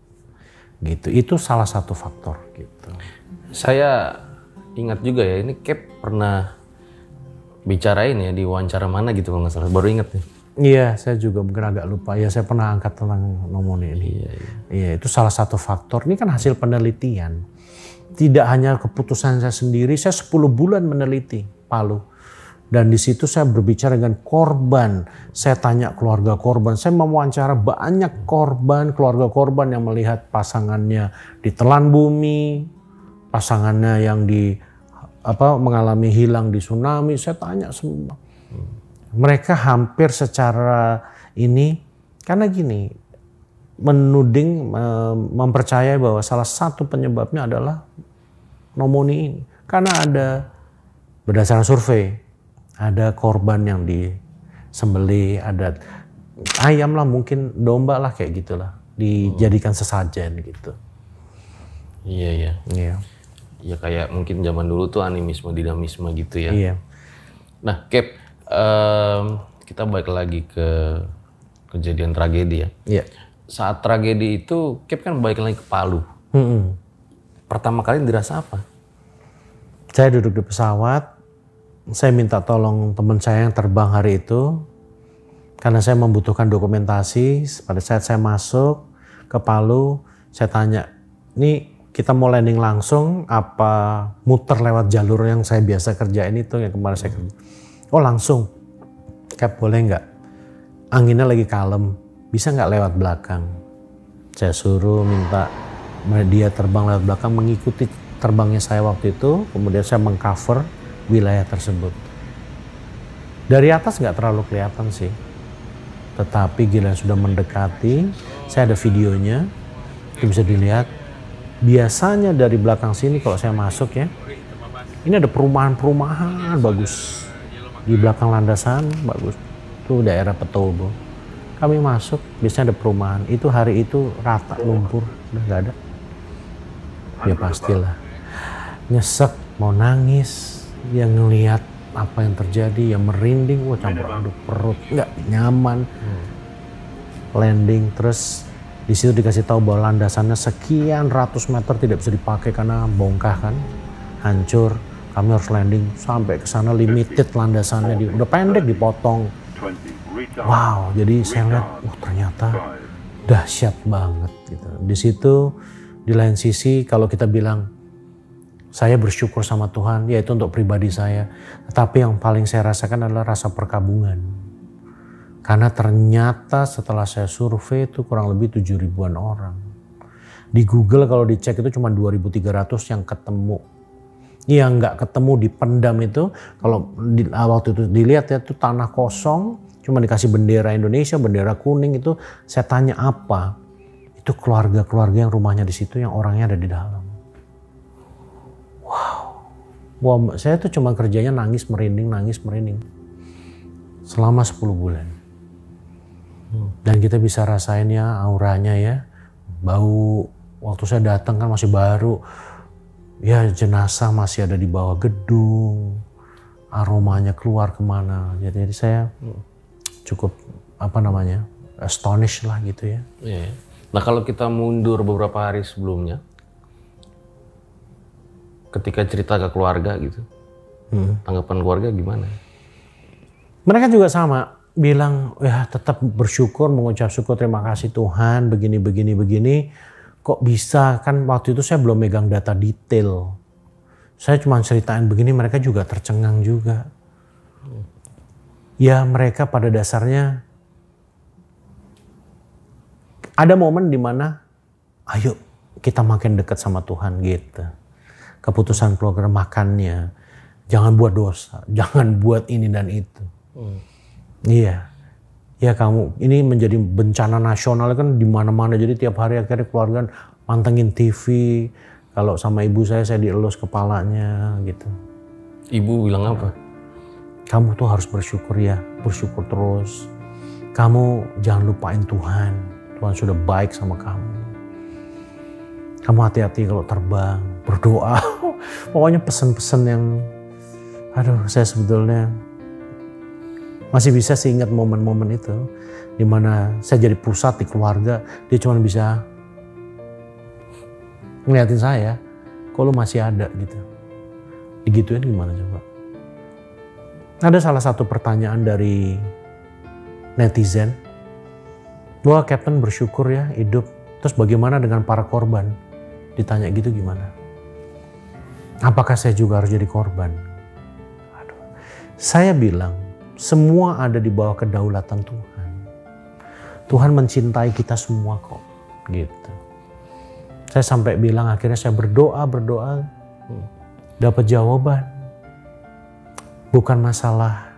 Gitu. Itu salah satu faktor gitu. Saya ingat juga ya, ini Cap pernah bicarain ya di wawancara mana gitu kalau nggak salah. Baru ingat nih. Iya, saya juga mungkin agak lupa. Ya, saya pernah angkat tentang pneumonia ini. Iya, iya. Iya, itu salah satu faktor. Ini kan hasil penelitian. Tidak hanya keputusan saya sendiri, saya sepuluh bulan meneliti Palu. Dan di situ saya berbicara dengan korban. Saya tanya keluarga korban. Saya mewawancara banyak korban, keluarga korban yang melihat pasangannya ditelan bumi, pasangannya yang di apa mengalami hilang di tsunami. Saya tanya semua. Mereka hampir secara ini, karena gini, menuding, mempercayai bahwa salah satu penyebabnya adalah pneumonia ini. Karena ada, berdasarkan survei, ada korban yang disembelih, ada ayam lah mungkin, domba lah kayak gitulah, dijadikan sesajen gitu. Iya, iya. Iya. Ya kayak mungkin zaman dulu tuh animisme, dinamisme gitu ya. Iya. Nah, Cap, Um, kita balik lagi ke kejadian tragedi ya. Iya. Saat tragedi itu, Cap kan balik lagi ke Palu. Hmm. Pertama kali dirasa apa? Saya duduk di pesawat, saya minta tolong teman saya yang terbang hari itu, karena saya membutuhkan dokumentasi. Pada saat saya masuk ke Palu, saya tanya, ini kita mau landing langsung, apa muter lewat jalur yang saya biasa kerjain itu, yang kemarin saya kerja. Oh langsung, Cap boleh nggak? Anginnya lagi kalem, bisa nggak lewat belakang? Saya suruh minta dia terbang lewat belakang, mengikuti terbangnya saya waktu itu, kemudian saya mengcover wilayah tersebut. Dari atas nggak terlalu kelihatan sih, tetapi gila sudah mendekati, saya ada videonya, itu bisa dilihat. Biasanya dari belakang sini kalau saya masuk ya, ini ada perumahan-perumahan bagus. Di belakang landasan bagus, itu daerah Petobo. Kami masuk, biasanya ada perumahan. Itu hari itu rata lumpur, udah nggak ada. Ya pastilah, nyesek, mau nangis, yang ngelihat apa yang terjadi, yang merinding, wah campur aduk perut, nggak nyaman. Hmm. Landing, terus di situ dikasih tahu bahwa landasannya sekian ratus meter tidak bisa dipakai karena bongkah kan, hancur. Kami harus landing sampai ke sana, limited landasannya, di, udah pendek dipotong. Wow, jadi saya lihat, wah ternyata dahsyat banget gitu. Di situ, di lain sisi, kalau kita bilang saya bersyukur sama Tuhan, yaitu untuk pribadi saya. Tapi yang paling saya rasakan adalah rasa perkabungan. Karena ternyata setelah saya survei itu kurang lebih tujuh ribuan orang. Di Google kalau dicek itu cuma dua ribu tiga ratus yang ketemu. Yang nggak ketemu dipendam itu, kalau di, waktu itu dilihat ya itu tanah kosong, cuma dikasih bendera Indonesia, bendera kuning itu. Saya tanya apa? Itu keluarga-keluarga yang rumahnya di situ, yang orangnya ada di dalam. Wow, wow, saya tuh cuma kerjanya nangis merinding, nangis merinding selama sepuluh bulan. Dan kita bisa rasain ya auranya ya, bau waktu saya datang kan masih baru. Ya jenazah masih ada di bawah gedung, aromanya keluar kemana. Jadi, jadi saya cukup apa namanya astonished lah gitu ya. Yeah. Nah kalau kita mundur beberapa hari sebelumnya, ketika cerita ke keluarga gitu, hmm. tanggapan keluarga gimana? Mereka juga sama. bilang ya tetap bersyukur, mengucap syukur, terima kasih Tuhan, begini begini begini. Kok bisa, kan waktu itu saya belum megang data detail. Saya cuma ceritain begini, mereka juga tercengang juga. Ya mereka pada dasarnya ada momen di mana ayo kita makin dekat sama Tuhan gitu. Keputusan program makannya, jangan buat dosa, jangan buat ini dan itu. Hmm. Iya, ya kamu ini menjadi bencana nasional kan di mana-mana. Jadi tiap hari akhirnya keluarga mantengin T V. Kalau sama ibu saya, saya dielus kepalanya gitu. Ibu bilang apa? Kamu tuh harus bersyukur ya, bersyukur terus. Kamu jangan lupain Tuhan. Tuhan sudah baik sama kamu. Kamu hati-hati kalau terbang, berdoa. Pokoknya pesan-pesan yang, aduh saya sebetulnya masih bisa sih ingat momen-momen itu. Dimana saya jadi pusat di keluarga, dia cuma bisa ngeliatin saya, kok lu masih ada gitu. Digituin gimana coba? Ada salah satu pertanyaan dari netizen. Wah Captain bersyukur ya hidup. Terus bagaimana dengan para korban? Ditanya gitu gimana? Apakah saya juga harus jadi korban? Aduh. Saya bilang semua ada di bawah kedaulatan Tuhan. Tuhan mencintai kita semua kok. Gitu. Saya sampai bilang akhirnya saya berdoa, berdoa. Dapat jawaban. Bukan masalah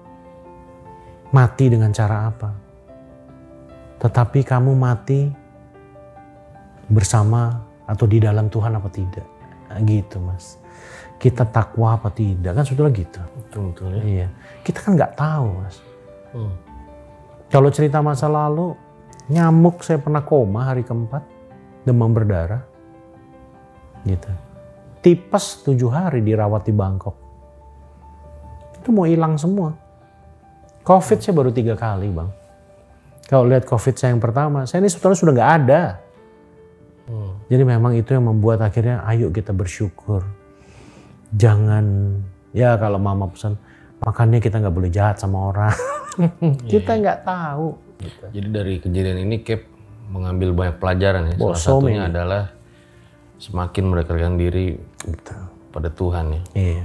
mati dengan cara apa. Tetapi kamu mati bersama atau di dalam Tuhan apa tidak. Gitu mas. Kita takwa apa tidak. Kan sudah gitu. Betul-betul ya. Iya. Kita kan nggak tahu mas. Hmm. Kalau cerita masa lalu, nyamuk saya pernah koma hari keempat. Demam berdarah. Gitu. Tipes tujuh hari dirawat di Bangkok. Itu mau hilang semua. Covid saya baru tiga kali bang. Kalau lihat Covid saya yang pertama, saya ini sebetulnya sudah nggak ada. Hmm. Jadi memang itu yang membuat akhirnya ayo kita bersyukur. Jangan, ya kalau mama pesan, makannya kita nggak boleh jahat sama orang. Kita nggak tahu. Gitu. Jadi dari kejadian ini Cap mengambil banyak pelajaran ya. Oh, Salah so satunya many. adalah semakin mendekatkan diri Betul. pada Tuhan ya. Iya.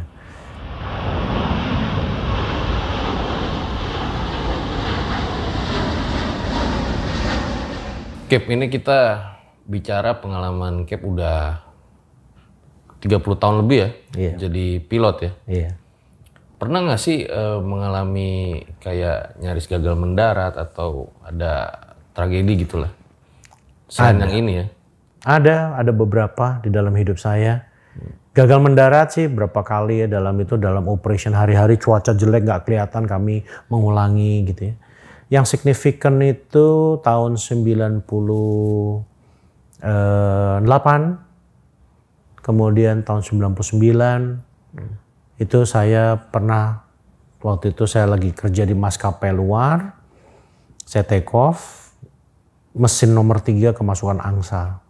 Cap, ini kita bicara pengalaman Cap udah tiga puluh tahun lebih ya, Iya. jadi pilot ya. Iya. Pernah nggak sih uh, mengalami kayak nyaris gagal mendarat atau ada tragedi gitulah? Selain Ada. yang ini ya? Ada, ada beberapa di dalam hidup saya. Gagal mendarat sih berapa kali ya dalam itu, dalam operation hari-hari cuaca jelek nggak kelihatan kami mengulangi gitu ya. Yang signifikan itu tahun sembilan puluh delapan, kemudian tahun sembilan puluh sembilan, itu saya pernah, waktu itu saya lagi kerja di maskapai luar, saya take off, mesin nomor tiga kemasukan angsa.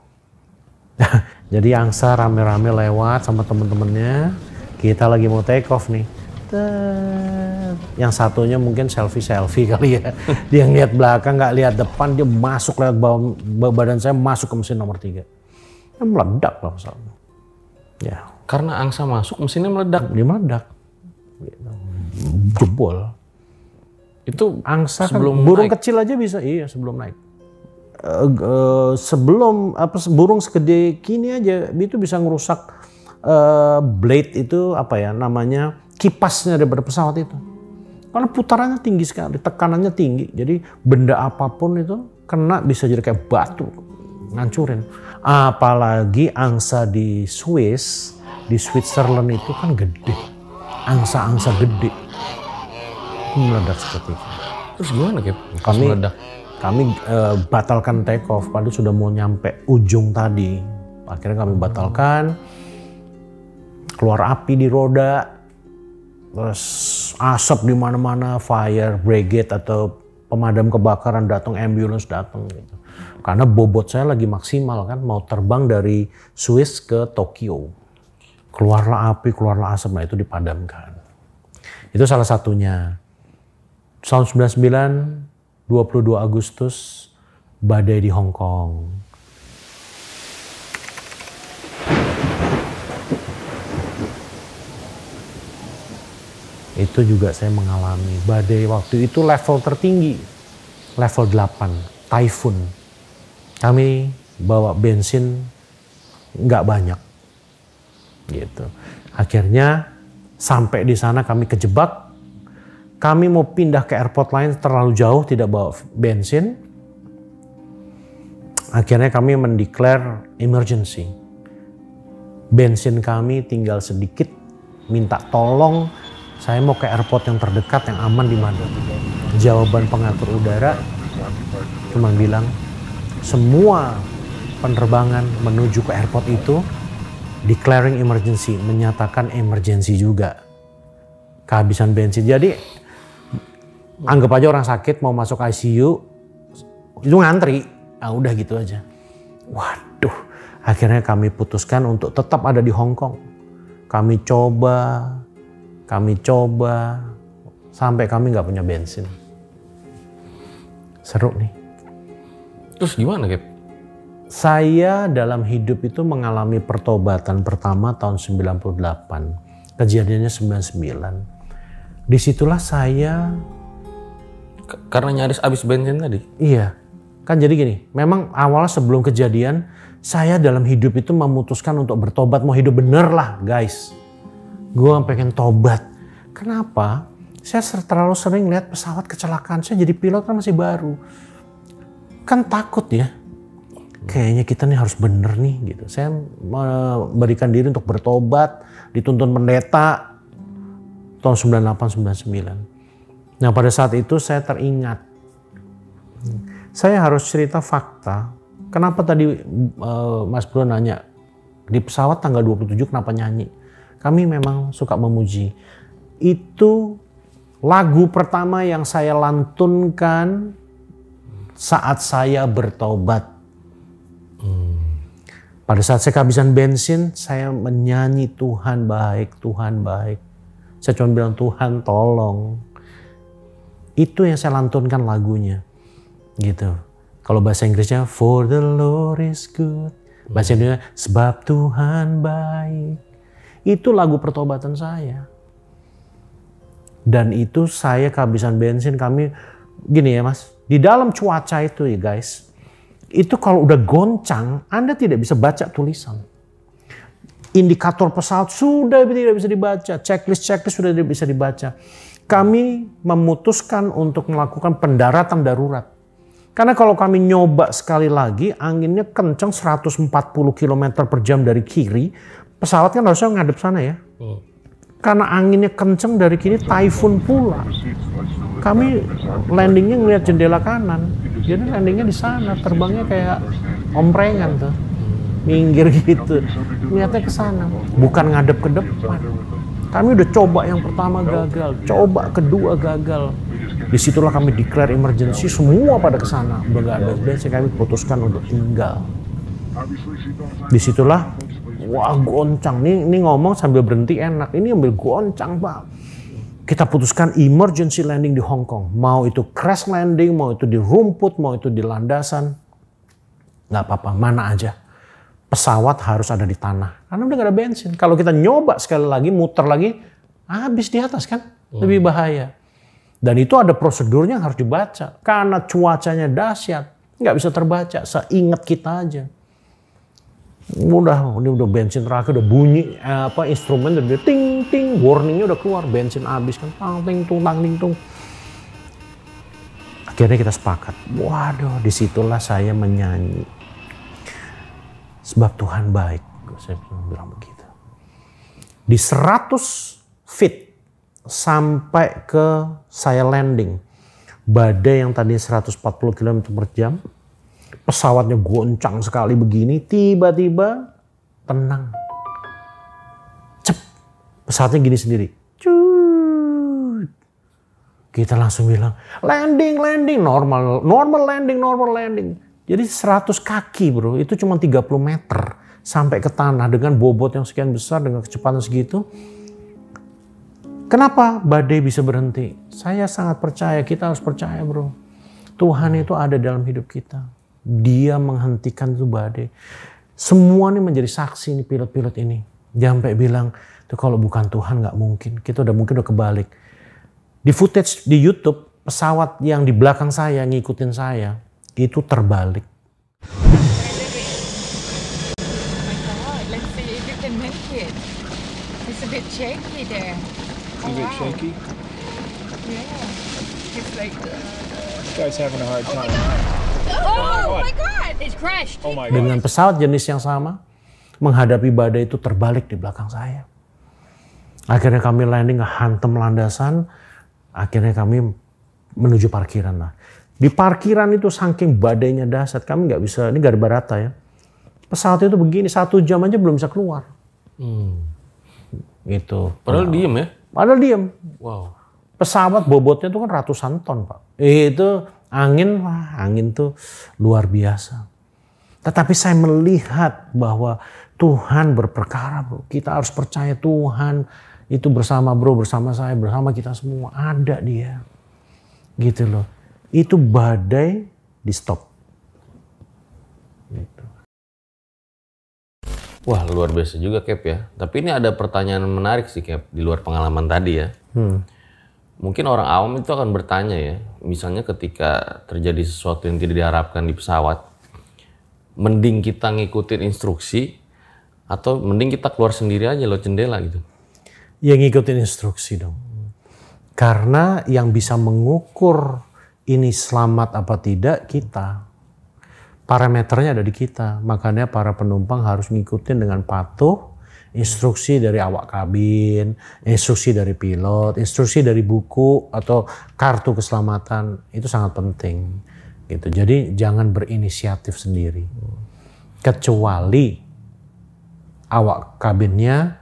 Jadi angsa rame-rame lewat sama temen-temennya, kita lagi mau take off nih. Yang satunya mungkin selfie-selfie kali ya. Dia ngeliat belakang, nggak lihat depan, dia masuk lewat bawah, badan saya masuk ke mesin nomor tiga. Dia meledak lah pesawatnya. Ya. Karena angsa masuk, mesinnya meledak. Dia meledak. Jebol. Itu Angsa kan, sebelum burung naik. kecil aja bisa, iya sebelum naik. Uh, uh, sebelum apa burung segede kini aja itu bisa ngerusak uh, blade itu apa ya namanya, kipasnya daripada pesawat itu. Karena putarannya tinggi sekali, tekanannya tinggi. Jadi benda apapun itu kena bisa jadi kayak batu, ngancurin. Apalagi angsa di Swiss, di Switzerland itu kan gede. Angsa-angsa gede. Itu meledak seperti itu. Terus gimana Cap? Kami meledak. kami uh, batalkan take off, padahal sudah mau nyampe ujung tadi. Akhirnya kami batalkan. Keluar api di roda. Terus asap di mana-mana, fire brigade atau pemadam kebakaran datang, ambulance datang gitu. Karena bobot saya lagi maksimal kan, mau terbang dari Swiss ke Tokyo. Keluarlah api, keluarlah asap, nah itu dipadamkan. Itu salah satunya. Tahun sembilan puluh sembilan, dua puluh dua Agustus, badai di Hong Kong. Itu juga saya mengalami badai waktu itu level tertinggi, level delapan, typhoon. Kami bawa bensin nggak banyak, gitu. Akhirnya sampai di sana kami kejebak. Kami mau pindah ke airport lain terlalu jauh, tidak bawa bensin. Akhirnya kami mendeklar emergency. Bensin kami tinggal sedikit, minta tolong. Saya mau ke airport yang terdekat, yang aman di mana? Jawaban pengatur udara cuma bilang, semua penerbangan menuju ke airport itu declaring emergency, menyatakan emergency juga. Kehabisan bensin. Jadi anggap aja orang sakit mau masuk I C U, itu ngantri. Ah udah gitu aja. Waduh, akhirnya kami putuskan untuk tetap ada di Hong Kong. Kami coba, kami coba, sampai kami nggak punya bensin. Seru nih. Terus gimana, Gap? Saya dalam hidup itu mengalami pertobatan pertama tahun sembilan puluh delapan. Kejadiannya sembilan puluh sembilan. Disitulah saya... Karena nyaris habis bensin tadi? Iya. Kan jadi gini, memang awalnya sebelum kejadian, saya dalam hidup itu memutuskan untuk bertobat. Mau hidup bener lah, guys. Gue pengen tobat. Kenapa? Saya terlalu sering lihat pesawat kecelakaan. Saya jadi pilot kan masih baru. Kan takut ya. Kayaknya kita nih harus bener nih gitu. Saya memberikan diri untuk bertobat, dituntun pendeta tahun sembilan puluh delapan sembilan puluh sembilan. Nah pada saat itu saya teringat. Saya harus cerita fakta. Kenapa tadi uh, Mas Bro nanya, di pesawat tanggal dua puluh tujuh kenapa nyanyi? Kami memang suka memuji. Itu lagu pertama yang saya lantunkan saat saya bertobat. Hmm. Pada saat saya kehabisan bensin, saya menyanyi Tuhan baik, Tuhan baik. Saya cuma bilang Tuhan tolong. Itu yang saya lantunkan lagunya. Gitu. Kalau bahasa Inggrisnya For the Lord is good. Bahasa Indonesia sebab Tuhan baik. Itu lagu pertobatan saya. Dan itu saya kehabisan bensin, kami gini ya Mas. Di dalam cuaca itu ya guys. Itu kalau udah goncang, Anda tidak bisa baca tulisan. Indikator pesawat sudah tidak bisa dibaca. Checklist-checklist sudah tidak bisa dibaca. Kami memutuskan untuk melakukan pendaratan darurat. Karena kalau kami nyoba sekali lagi, anginnya kencang seratus empat puluh kilometer per jam dari kiri. Pesawat kan harusnya ngadep sana ya. Hmm. Karena anginnya kencang dari kiri, typhoon pula. Kami landingnya ngeliat jendela kanan. Jadi landingnya di sana, terbangnya kayak omprengan tuh. Minggir gitu. Lihatnya ke sana, bukan ngadep ke depan. Kami udah coba yang pertama gagal, coba kedua gagal. Disitulah kami declare emergency, semua pada ke sana. Udah gak ada bensin, kami putuskan untuk tinggal. Disitulah, wah goncang. Nih, nih ngomong sambil berhenti enak, ini ambil goncang Pak. Kita putuskan emergency landing di Hong Kong. Mau itu crash landing, mau itu di rumput, mau itu di landasan. Gak apa-apa, mana aja. Pesawat harus ada di tanah. Karena udah gak ada bensin. Kalau kita nyoba sekali lagi, muter lagi, habis di atas kan. Lebih bahaya. Dan itu ada prosedurnya yang harus dibaca. Karena cuacanya dahsyat. Nggak bisa terbaca, seingat kita aja. Udah, ini udah bensin terakhir, udah bunyi apa instrumen udah ting ting, warningnya udah keluar, bensin habis kan, tang ting tung tang ting tung. Akhirnya kita sepakat, waduh, disitulah saya menyanyi. Sebab Tuhan baik, saya bilang begitu. Di seratus feet sampai ke saya landing, badai yang tadi seratus empat puluh kilometer per jam, pesawatnya goncang sekali begini, tiba-tiba tenang. Cep, pesawatnya gini sendiri. Cut. Kita langsung bilang, landing, landing, normal, normal landing, normal landing. Jadi seratus kaki bro, itu cuma tiga puluh meter sampai ke tanah dengan bobot yang sekian besar, dengan kecepatan segitu. Kenapa badai bisa berhenti? Saya sangat percaya, kita harus percaya bro. Tuhan itu ada dalam hidup kita. Dia menghentikan itu badai. Semua ini menjadi saksi nih pilot-pilot ini. Dia sampai bilang, tuh kalau bukan Tuhan nggak mungkin. Kita udah mungkin udah kebalik. Di footage di YouTube, pesawat yang di belakang saya ngikutin saya, itu terbalik. Let's see if you can make it. It's a bit shaky there. A bit shaky. Yeah. It's like. This guy's having a hard time. Oh my God! It's crashed. Oh my god. Dengan pesawat jenis yang sama, menghadapi badai itu terbalik di belakang saya. Akhirnya kami landing, hantam landasan. Akhirnya kami menuju parkiran lah. Di parkiran itu saking badainya dahsyat, kami nggak bisa, ini Garuda Rata ya. Pesawat itu begini, satu jam aja belum bisa keluar. Hmm. Gitu. Padahal diem ya? Padahal diem. Wow. Pesawat bobotnya itu kan ratusan ton Pak. Itu angin, wah angin tuh luar biasa. Tetapi saya melihat bahwa Tuhan berperkara bro. Kita harus percaya Tuhan itu bersama bro, bersama saya, bersama kita semua. Ada dia. Gitu loh. Itu badai di stop. Gitu. Wah luar biasa juga Cap ya. Tapi ini ada pertanyaan menarik sih Cap di luar pengalaman tadi ya. Hmm. Mungkin orang awam itu akan bertanya ya. Misalnya ketika terjadi sesuatu yang tidak diharapkan di pesawat. Mending kita ngikutin instruksi. Atau mending kita keluar sendiri aja lewat jendela gitu. Ya ngikutin instruksi dong. Karena yang bisa mengukur ini selamat apa tidak kita. Parameternya ada di kita, makanya para penumpang harus ngikutin dengan patuh instruksi dari awak kabin, instruksi dari pilot, instruksi dari buku atau kartu keselamatan, itu sangat penting. Gitu. Jadi jangan berinisiatif sendiri. Kecuali awak kabinnya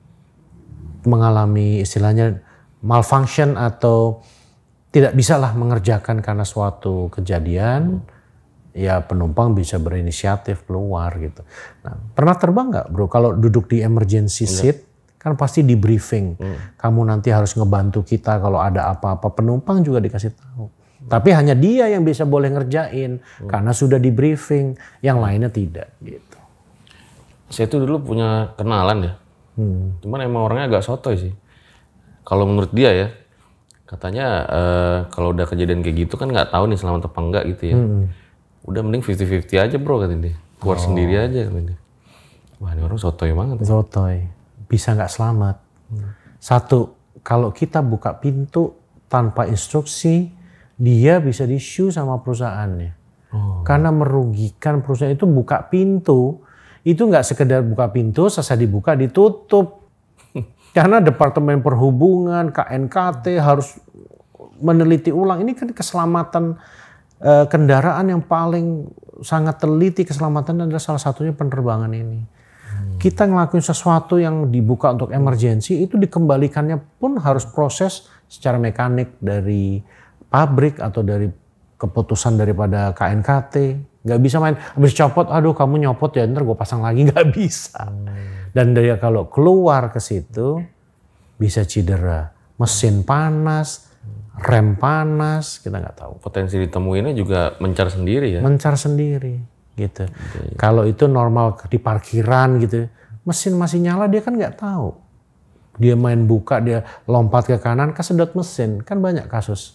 mengalami istilahnya malfunction atau tidak bisalah mengerjakan karena suatu kejadian. Ya penumpang bisa berinisiatif keluar gitu. Nah, pernah terbang nggak bro? Kalau duduk di emergency seat kan pasti di briefing. Hmm. Kamu nanti harus ngebantu kita kalau ada apa-apa. Penumpang juga dikasih tahu. Hmm. Tapi hanya dia yang bisa boleh ngerjain hmm. karena sudah di briefing. Yang lainnya tidak gitu. Saya tuh dulu punya kenalan ya. Hmm. Cuman emang orangnya agak sotoy sih. Kalau menurut dia ya, katanya uh, kalau udah kejadian kayak gitu kan nggak tahu nih selamat apa enggak gitu ya. Hmm. Udah mending fifty fifty aja bro katanya dia. Keluar oh. sendiri aja katanya dia. Wah ini orang sotoy banget. Sotoy. Bisa nggak selamat. Hmm. Satu, kalau kita buka pintu tanpa instruksi, dia bisa di-sue sama perusahaannya. Oh. Karena merugikan perusahaan itu buka pintu, itu nggak sekedar buka pintu, selesai dibuka ditutup. Karena Departemen Perhubungan, K N K T harus meneliti ulang. Ini kan keselamatan kendaraan yang paling sangat teliti keselamatan adalah salah satunya penerbangan ini. Hmm. Kita ngelakuin sesuatu yang dibuka untuk emergensi itu dikembalikannya pun harus proses secara mekanik dari pabrik atau dari keputusan daripada K N K T. Gak bisa main habis copot, aduh kamu nyopot ya ntar gue pasang lagi, gak bisa. Hmm. Dan dia kalau keluar ke situ bisa cedera, mesin panas, rem panas, kita nggak tahu. Potensi ditemuinnya juga mencar sendiri ya? Mencar sendiri, gitu. Okay. Kalau itu normal di parkiran gitu, mesin masih nyala dia kan nggak tahu. Dia main buka, dia lompat ke kanan, kesedot mesin, kan banyak kasus.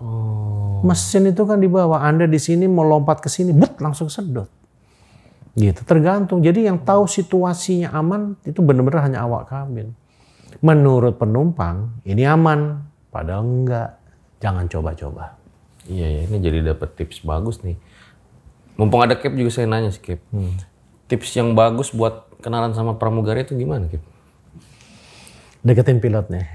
Oh. Mesin itu kan di bawah, Anda di sini mau lompat ke sini, but langsung sedot. Gitu, tergantung. Jadi yang tahu situasinya aman itu benar-benar hanya awak kabin. Menurut penumpang ini aman, padahal enggak. Jangan coba-coba. Iya ya, ini jadi dapat tips bagus nih. Mumpung ada Cap juga saya nanya sih Cap. Hmm. Tips yang bagus buat kenalan sama pramugari itu gimana Cap? Deketin pilotnya.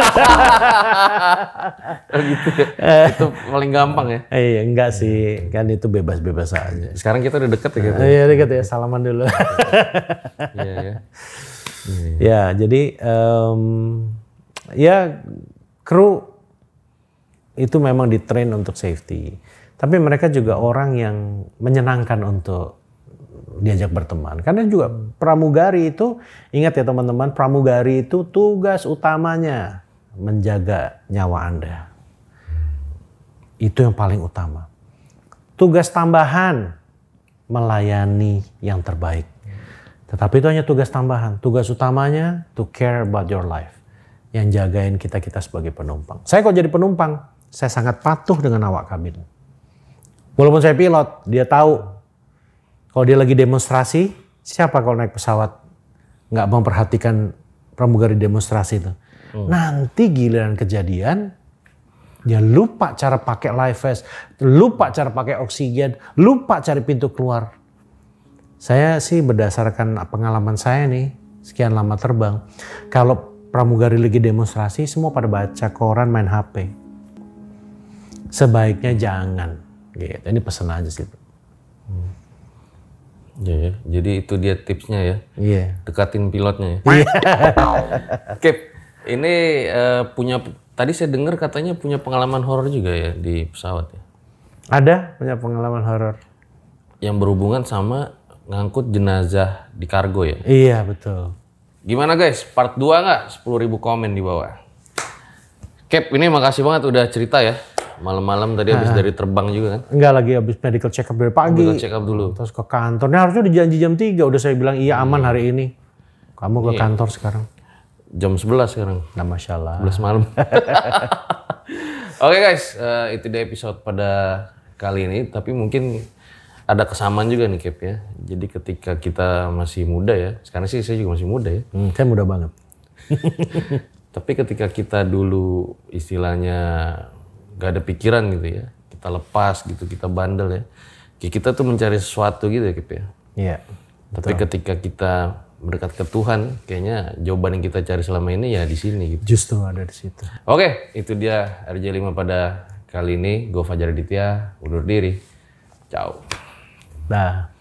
Oh gitu ya? Itu paling gampang ya? Iya enggak sih, kan itu bebas-bebas aja. Sekarang kita udah deket ya gitu? Iya deket ya, salaman dulu. Iya ya. Ya jadi um, ya kru itu memang ditrain untuk safety. Tapi mereka juga orang yang menyenangkan untuk diajak berteman. Karena juga pramugari itu, ingat ya teman-teman, pramugari itu tugas utamanya menjaga nyawa Anda. Itu yang paling utama. Tugas tambahan, melayani yang terbaik. Tetapi itu hanya tugas tambahan. Tugas utamanya, to care about your life. Yang jagain kita-kita sebagai penumpang. Saya kok jadi penumpang, saya sangat patuh dengan awak kabin. Walaupun saya pilot, dia tahu. Kalau dia lagi demonstrasi, siapa kalau naik pesawat nggak memperhatikan pramugari demonstrasi itu. Hmm. Nanti giliran kejadian, dia lupa cara pakai life vest, lupa cara pakai oksigen, lupa cari pintu keluar. Saya sih berdasarkan pengalaman saya nih, sekian lama terbang. Kalau pramugari lagi demonstrasi, semua pada baca koran, main H P. Sebaiknya jangan. Gitu. Ini pesan aja sih. Hmm. Ya, ya. Jadi itu dia tipsnya ya. Iya. Dekatin pilotnya ya. Kip, ini uh, punya tadi saya dengar katanya punya pengalaman horor juga ya di pesawat ya. Ada punya pengalaman horor. Yang berhubungan sama ngangkut jenazah di kargo ya. Iya betul. Gimana guys? Part dua nggak? sepuluh ribu komen di bawah. Kip, ini makasih banget udah cerita ya. Malam-malam tadi habis dari terbang juga kan? Enggak, lagi habis medical check up dari pagi. Medical check up dulu. Terus ke kantor. Nah harusnya udah janji jam tiga. Udah saya bilang iya aman hari ini. Kamu ke iya. kantor sekarang. Jam sebelas sekarang. Nah Masya Allah. sebelas malam. Oke guys, uh, itu dia episode pada kali ini. Tapi mungkin ada kesamaan juga nih Kip ya. Jadi ketika kita masih muda ya. Sekarang sih saya juga masih muda ya. Hmm, saya muda banget. Tapi ketika kita dulu istilahnya gak ada pikiran gitu ya, kita lepas gitu, kita bandel ya, kita tuh mencari sesuatu gitu ya Kip ya. Iya. Tapi ketika kita mendekat ke Tuhan, kayaknya jawaban yang kita cari selama ini ya di sini gitu. Justru ada di situ. Oke, itu dia R J lima pada kali ini. Gue Fajar Aditya, undur diri. Ciao. Dah.